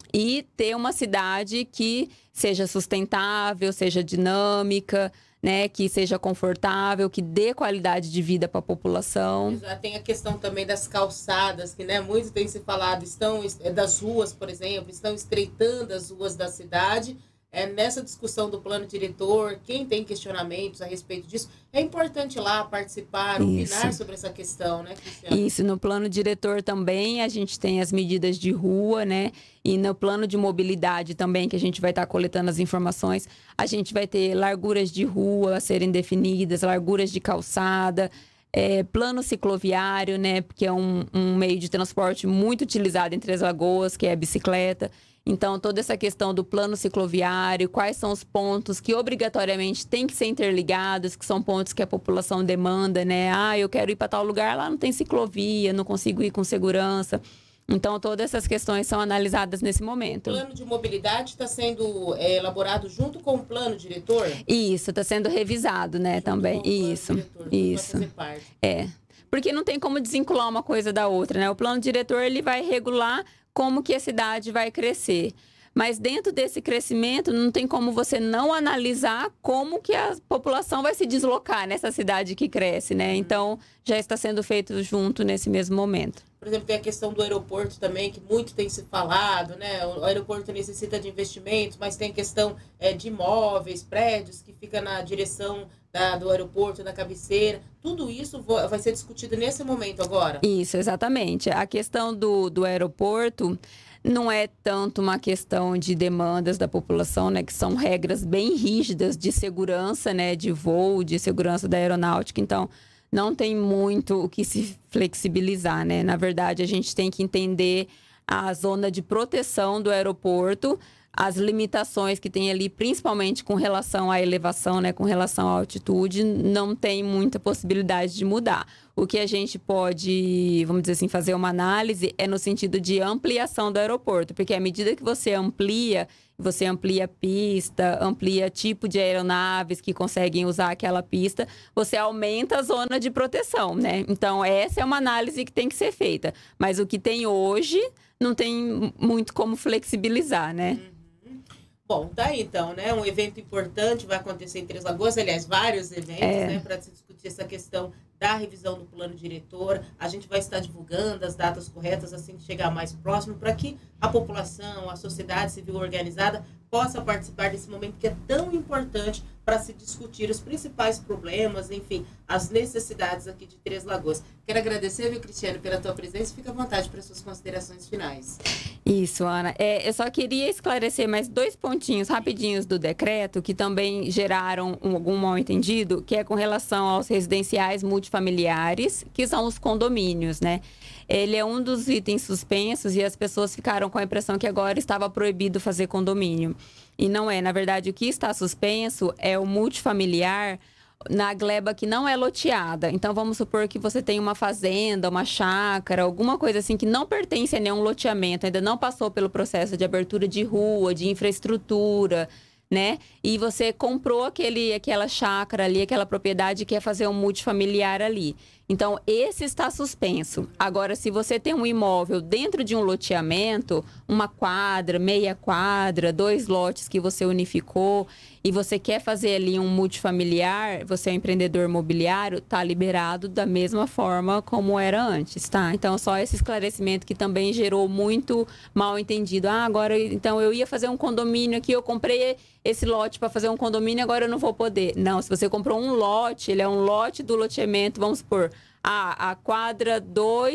e ter uma cidade que seja sustentável, seja dinâmica, né, que seja confortável, que dê qualidade de vida para a população. Já tem a questão também das calçadas, que, né, muito tem se falado, das ruas, por exemplo, estão estreitando as ruas da cidade. Nessa discussão do plano diretor, quem tem questionamentos a respeito disso, é importante ir lá participar, opinar sobre essa questão, né, Cristiana? Isso, no plano diretor também a gente tem as medidas de rua, né? E no plano de mobilidade também, que a gente vai estar coletando as informações, a gente vai ter larguras de rua a serem definidas, larguras de calçada, plano cicloviário, né? Porque é um meio de transporte muito utilizado em Três Lagoas, que é a bicicleta. Então, toda essa questão do plano cicloviário, quais são os pontos que obrigatoriamente têm que ser interligados, que são pontos que a população demanda, né? Eu quero ir para tal lugar, lá não tem ciclovia, não consigo ir com segurança. Então, todas essas questões são analisadas nesse momento. O plano de mobilidade está sendo elaborado junto com o plano diretor? Isso, está sendo revisado, né, também. Isso. Vai fazer parte. Porque não tem como desvincular uma coisa da outra, né? O plano diretor, ele vai regular como que a cidade vai crescer. Mas dentro desse crescimento, não tem como você não analisar como que a população vai se deslocar nessa cidade que cresce, né? Então, já está sendo feito junto nesse mesmo momento. Por exemplo, tem a questão do aeroporto também, que muito tem se falado, né? O aeroporto necessita de investimentos, mas tem a questão de imóveis, prédios que ficam na direção do aeroporto, na cabeceira. Tudo isso vai ser discutido nesse momento agora? Isso, exatamente. A questão do aeroporto não é tanto uma questão de demandas da população, né? Que são regras bem rígidas de segurança, né? De voo, de segurança da aeronáutica. Então, não tem muito o que se flexibilizar, né? Na verdade, a gente tem que entender a zona de proteção do aeroporto, as limitações que tem ali, principalmente com relação à elevação, né, com relação à altitude, não tem muita possibilidade de mudar. O que a gente pode, vamos dizer assim, fazer uma análise é no sentido de ampliação do aeroporto, porque à medida que você amplia pista, amplia tipo de aeronaves que conseguem usar aquela pista, você aumenta a zona de proteção, né? Então, essa é uma análise que tem que ser feita. Mas o que tem hoje não tem muito como flexibilizar, né? Bom, daí então, né? Um evento importante vai acontecer em Três Lagoas, aliás, vários eventos, né? Para se discutir essa questão da revisão do plano diretor. A gente vai estar divulgando as datas corretas assim que chegar mais próximo, para que a população, a sociedade civil organizada possa participar desse momento que é tão importante para se discutir os principais problemas, enfim, as necessidades aqui de Três Lagoas. Quero agradecer, viu, Cristiano, pela tua presença. Fica à vontade para suas considerações finais. Isso, Ana. Eu só queria esclarecer mais 2 pontinhos rapidinhos do decreto, que também geraram algum mal-entendido, que é com relação aos residenciais multifamiliares, que são os condomínios, né? Ele é um dos itens suspensos e as pessoas ficaram com a impressão que agora estava proibido fazer condomínio. E não é. Na verdade, o que está suspenso é o multifamiliar na gleba que não é loteada. Então, vamos supor que você tem uma fazenda, uma chácara, alguma coisa assim que não pertence a nenhum loteamento, ainda não passou pelo processo de abertura de rua, de infraestrutura, né? E você comprou aquela chácara ali, aquela propriedade e quer fazer um multifamiliar ali. Então, esse está suspenso. Agora, se você tem um imóvel dentro de um loteamento, uma quadra, meia quadra, 2 lotes que você unificou e você quer fazer ali um multifamiliar, você é um empreendedor imobiliário, está liberado da mesma forma como era antes, tá? Então, só esse esclarecimento que também gerou muito mal entendido. Agora, então, eu ia fazer um condomínio aqui, eu comprei esse lote para fazer um condomínio, agora eu não vou poder. Não, se você comprou um lote, ele é um lote do loteamento, vamos supor, a quadra 2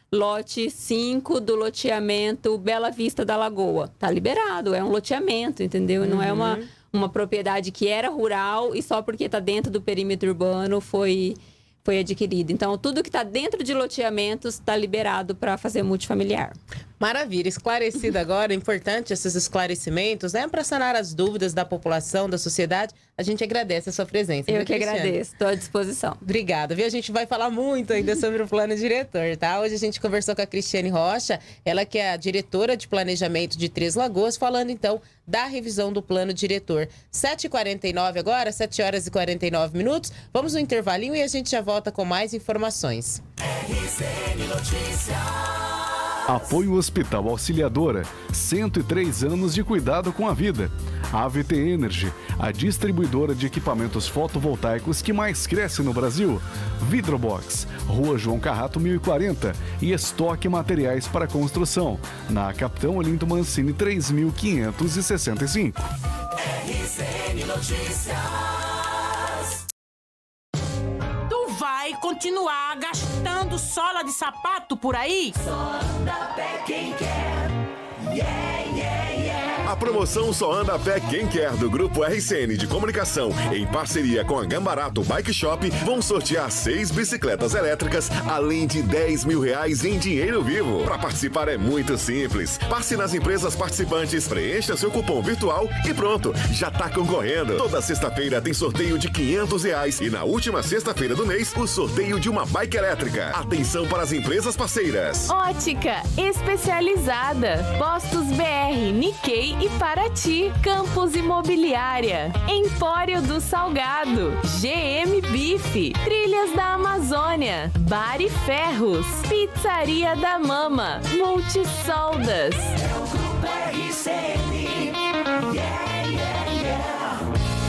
lote 5 do loteamento Bela Vista da Lagoa. Tá liberado, é um loteamento, entendeu? Não é uma propriedade que era rural e só porque está dentro do perímetro urbano foi adquirido. Então, tudo que está dentro de loteamentos está liberado para fazer multifamiliar. Maravilha, esclarecido agora, é importante esses esclarecimentos, né? Para sanar as dúvidas da população, da sociedade. A gente agradece a sua presença. Eu que agradeço, estou à disposição. Obrigada, viu? A gente vai falar muito ainda sobre o plano diretor, tá? Hoje a gente conversou com a Cristiane Rocha, ela que é a diretora de planejamento de Três Lagoas, falando então da revisão do plano diretor. 7h49 agora, 7 horas e 49 minutos. Vamos no intervalinho e a gente já volta com mais informações. RCN Notícias. Apoio Hospital Auxiliadora, 103 anos de cuidado com a vida. A AVT Energy, a distribuidora de equipamentos fotovoltaicos que mais cresce no Brasil. Vidrobox, Rua João Carrato 1040 e estoque materiais para construção, na Capitão Olinto Mancini 3565. RCN Notícias. Vai continuar gastando sola de sapato por aí? Só anda a pé quem quer. Yeah, yeah, yeah. A promoção Só Anda a Pé Quem Quer do Grupo RCN de Comunicação, em parceria com a Gambarato Bike Shop, vão sortear 6 bicicletas elétricas, além de R$10 mil em dinheiro vivo. Para participar é muito simples. Passe nas empresas participantes, preencha seu cupom virtual e pronto, já tá concorrendo. Toda sexta-feira tem sorteio de R$500 e na última sexta-feira do mês, o sorteio de uma bike elétrica. Atenção para as empresas parceiras. Ótica especializada, Postos BR, Nikkei e Paraty, Campos Imobiliária, Empório do Salgado, GM Bife, Trilhas da Amazônia, Bar e Ferros, Pizzaria da Mama, Multisoldas. É o Grupo RCN. Yeah, yeah, yeah.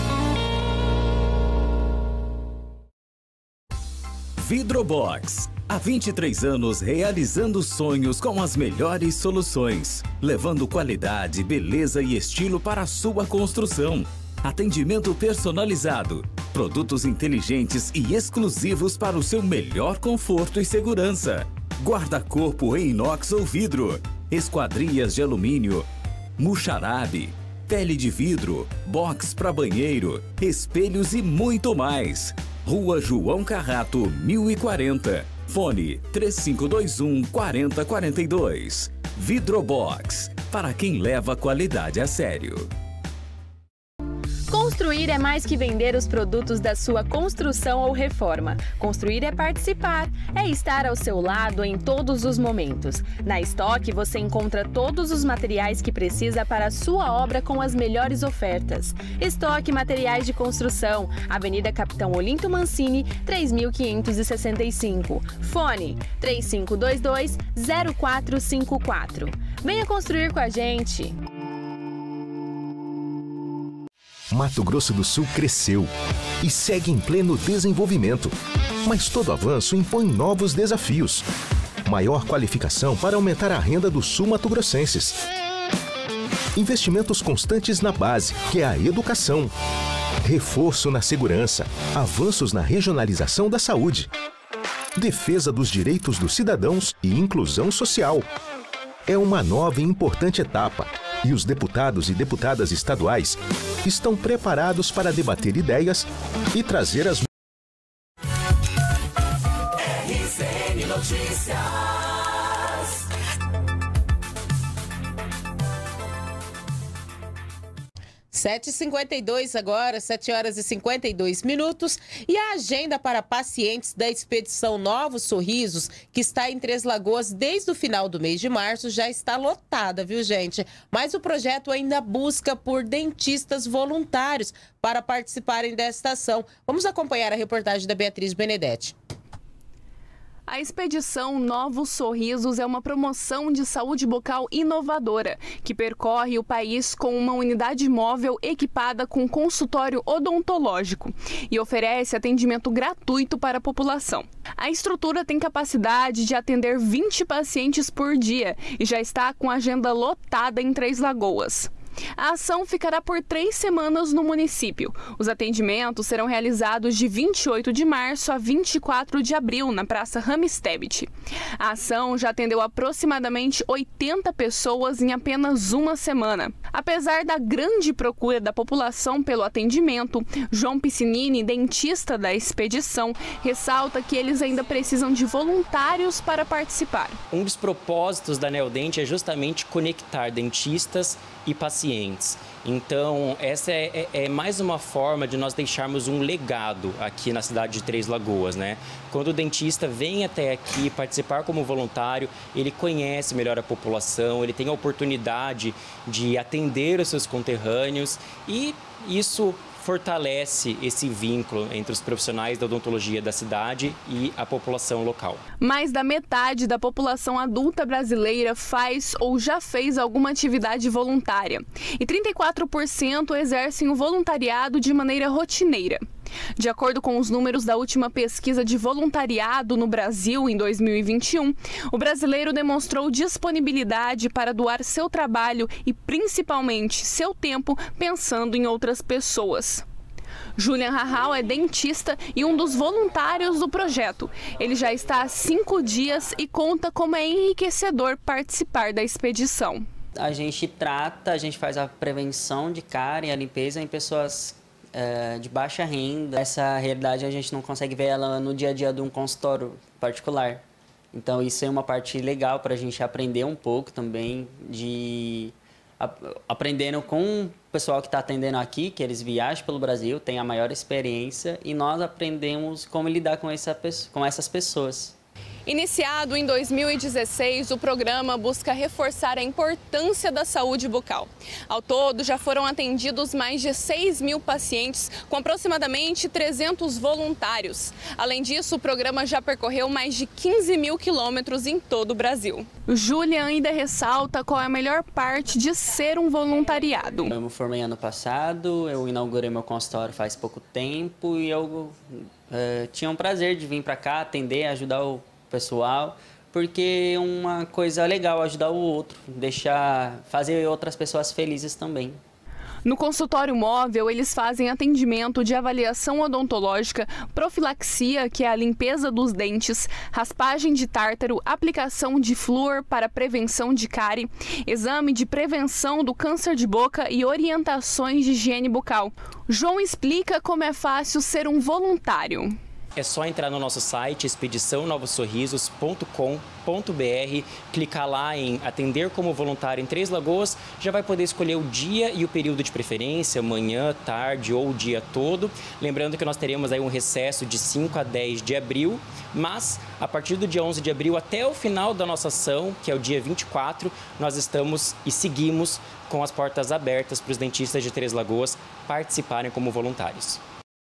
Vidrobox. Há 23 anos realizando sonhos com as melhores soluções, levando qualidade, beleza e estilo para a sua construção. Atendimento personalizado, produtos inteligentes e exclusivos para o seu melhor conforto e segurança. Guarda-corpo em inox ou vidro, esquadrias de alumínio, muxarabe, pele de vidro, box para banheiro, espelhos e muito mais. Rua João Carrato, 1040. Fone 3521-4042. Vidrobox, para quem leva a qualidade a sério. Construir é mais que vender os produtos da sua construção ou reforma. Construir é participar, é estar ao seu lado em todos os momentos. Na Estoque você encontra todos os materiais que precisa para a sua obra com as melhores ofertas. Estoque Materiais de Construção, Avenida Capitão Olinto Mancini, 3565. Fone 3522-0454. Venha construir com a gente! Mato Grosso do Sul cresceu e segue em pleno desenvolvimento. Mas todo avanço impõe novos desafios. Maior qualificação para aumentar a renda dos sul-mato-grossenses. Investimentos constantes na base, que é a educação. Reforço na segurança. Avanços na regionalização da saúde. Defesa dos direitos dos cidadãos e inclusão social. É uma nova e importante etapa. E os deputados e deputadas estaduais estão preparados para debater ideias e trazer as... RCN Notícias. 7h52 agora, 7 horas e 52 minutos. E a agenda para pacientes da expedição Novos Sorrisos, que está em Três Lagoas desde o final do mês de março, já está lotada, viu, gente? Mas o projeto ainda busca por dentistas voluntários para participarem desta ação. Vamos acompanhar a reportagem da Beatriz Benedetti. A expedição Novos Sorrisos é uma promoção de saúde bucal inovadora, que percorre o país com uma unidade móvel equipada com consultório odontológico e oferece atendimento gratuito para a população. A estrutura tem capacidade de atender 20 pacientes por dia e já está com agenda lotada em Três Lagoas. A ação ficará por 3 semanas no município. Os atendimentos serão realizados de 28 de março a 24 de abril, na Praça Ramstebit. A ação já atendeu aproximadamente 80 pessoas em apenas uma semana. Apesar da grande procura da população pelo atendimento, João Piscinini, dentista da expedição, ressalta que eles ainda precisam de voluntários para participar. Um dos propósitos da Neodente é justamente conectar dentistas e pacientes. Então, essa é mais uma forma de nós deixarmos um legado aqui na cidade de Três Lagoas, né? Quando o dentista vem até aqui participar como voluntário, ele conhece melhor a população, ele tem a oportunidade de atender os seus conterrâneos e isso fortalece esse vínculo entre os profissionais da odontologia da cidade e a população local. Mais da metade da população adulta brasileira faz ou já fez alguma atividade voluntária e 34% exercem o voluntariado de maneira rotineira. De acordo com os números da última pesquisa de voluntariado no Brasil em 2021, o brasileiro demonstrou disponibilidade para doar seu trabalho e principalmente seu tempo pensando em outras pessoas. Julian Rahal é dentista e um dos voluntários do projeto. Ele já está há 5 dias e conta como é enriquecedor participar da expedição. A gente faz a prevenção de cárie e a limpeza em pessoas de baixa renda. Essa realidade a gente não consegue ver ela no dia a dia de um consultório particular. Então isso é uma parte legal para a gente aprender um pouco também, aprendendo com o pessoal que está atendendo aqui, que eles viajam pelo Brasil, têm a maior experiência e nós aprendemos como lidar com essas pessoas. Iniciado em 2016, o programa busca reforçar a importância da saúde bucal. Ao todo, já foram atendidos mais de 6.000 pacientes, com aproximadamente 300 voluntários. Além disso, o programa já percorreu mais de 15.000 quilômetros em todo o Brasil. Julian ainda ressalta qual é a melhor parte de ser um voluntariado. Eu me formei ano passado, eu inaugurei meu consultório faz pouco tempo e eu tinha um prazer de vir para cá, atender, ajudar o pessoal, porque é uma coisa legal ajudar o outro, fazer outras pessoas felizes também. No consultório móvel, eles fazem atendimento de avaliação odontológica, profilaxia, que é a limpeza dos dentes, raspagem de tártaro, aplicação de flúor para prevenção de cárie, exame de prevenção do câncer de boca e orientações de higiene bucal. João explica como é fácil ser um voluntário. É só entrar no nosso site expediçãonovossorrisos.com.br, clicar lá em atender como voluntário em Três Lagoas, já vai poder escolher o dia e o período de preferência, manhã, tarde ou o dia todo. Lembrando que nós teremos aí um recesso de 5 a 10 de abril, mas a partir do dia 11 de abril até o final da nossa ação, que é o dia 24, nós estamos e seguimos com as portas abertas para os dentistas de Três Lagoas participarem como voluntários.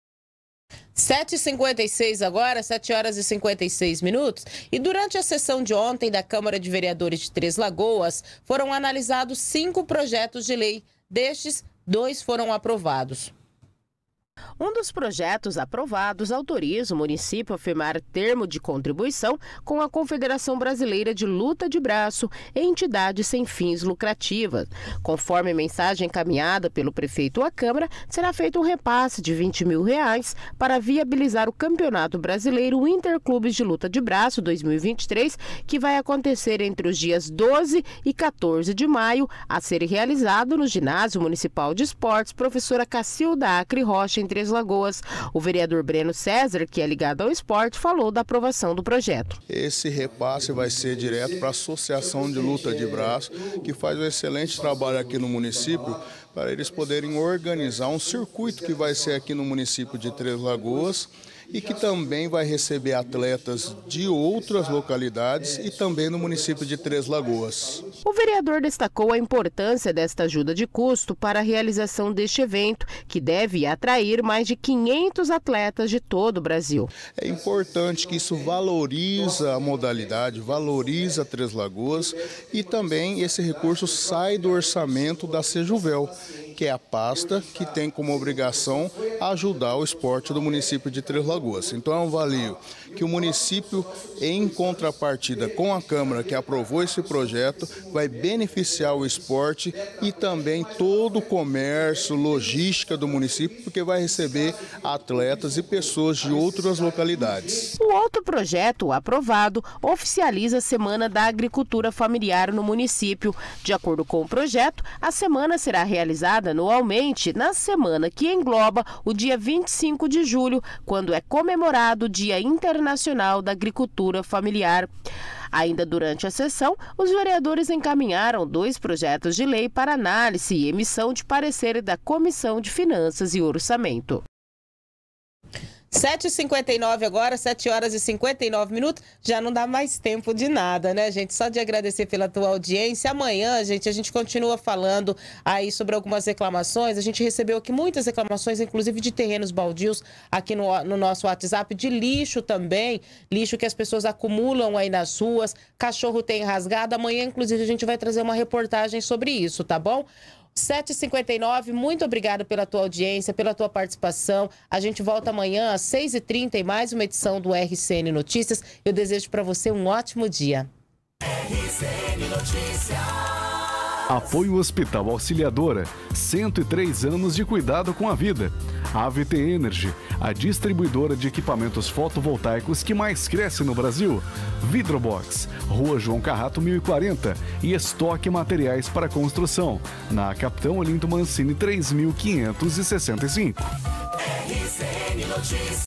7h56 agora, 7 horas e 56 minutos. E durante a sessão de ontem da Câmara de Vereadores de Três Lagoas, foram analisados 5 projetos de lei. Destes, 2 foram aprovados. Um dos projetos aprovados autoriza o município a firmar termo de contribuição com a Confederação Brasileira de Luta de Braço, entidade sem fins lucrativas. Conforme mensagem encaminhada pelo prefeito à Câmara, será feito um repasse de R$20 mil para viabilizar o Campeonato Brasileiro Interclubes de Luta de Braço 2023, que vai acontecer entre os dias 12 e 14 de maio, a ser realizado no Ginásio Municipal de Esportes Professora Cacilda Acre Rocha, em Três Lagoas. O vereador Breno César, que é ligado ao esporte, falou da aprovação do projeto. Esse repasse vai ser direto para a Associação de Luta de Braço, que faz um excelente trabalho aqui no município, para eles poderem organizar um circuito que vai ser aqui no município de Três Lagoas e que também vai receber atletas de outras localidades e também no município de Três Lagoas. O vereador destacou a importância desta ajuda de custo para a realização deste evento, que deve atrair mais de 500 atletas de todo o Brasil. É importante que isso valoriza a modalidade, valoriza Três Lagoas e também esse recurso sai do orçamento da Sejuvel, que é a pasta que tem como obrigação ajudar o esporte do município de Três Lagoas. Então é um valio que o município, em contrapartida com a Câmara que aprovou esse projeto, vai beneficiar o esporte e também todo o comércio, logística do município, porque vai receber atletas e pessoas de outras localidades. O outro projeto aprovado oficializa a Semana da Agricultura Familiar no município. De acordo com o projeto, a semana será realizada anualmente na semana que engloba o dia 25 de julho, quando é comemorado o Dia Internacional da Agricultura Familiar. Ainda durante a sessão, os vereadores encaminharam 2 projetos de lei para análise e emissão de parecer da Comissão de Finanças e Orçamento. 7h59 agora, 7 horas e 59 minutos. Já não dá mais tempo de nada, né, gente? Só de agradecer pela tua audiência. Amanhã, gente, a gente continua falando aí sobre algumas reclamações. A gente recebeu aqui muitas reclamações, inclusive de terrenos baldios aqui no nosso WhatsApp, de lixo também. Lixo que as pessoas acumulam aí nas ruas. Cachorro tem rasgado. Amanhã, inclusive, a gente vai trazer uma reportagem sobre isso, tá bom? 7h59, muito obrigada pela tua audiência, pela tua participação. A gente volta amanhã às 6h30 em mais uma edição do RCN Notícias. Eu desejo para você um ótimo dia. RCN Notícias. Apoio Hospital Auxiliadora, 103 anos de cuidado com a vida. A AVT Energy, a distribuidora de equipamentos fotovoltaicos que mais cresce no Brasil. Vidrobox, Rua João Carrato 1040 e Estoque Materiais para Construção, na Capitão Olinto Mancini 3565. RCN Notícias.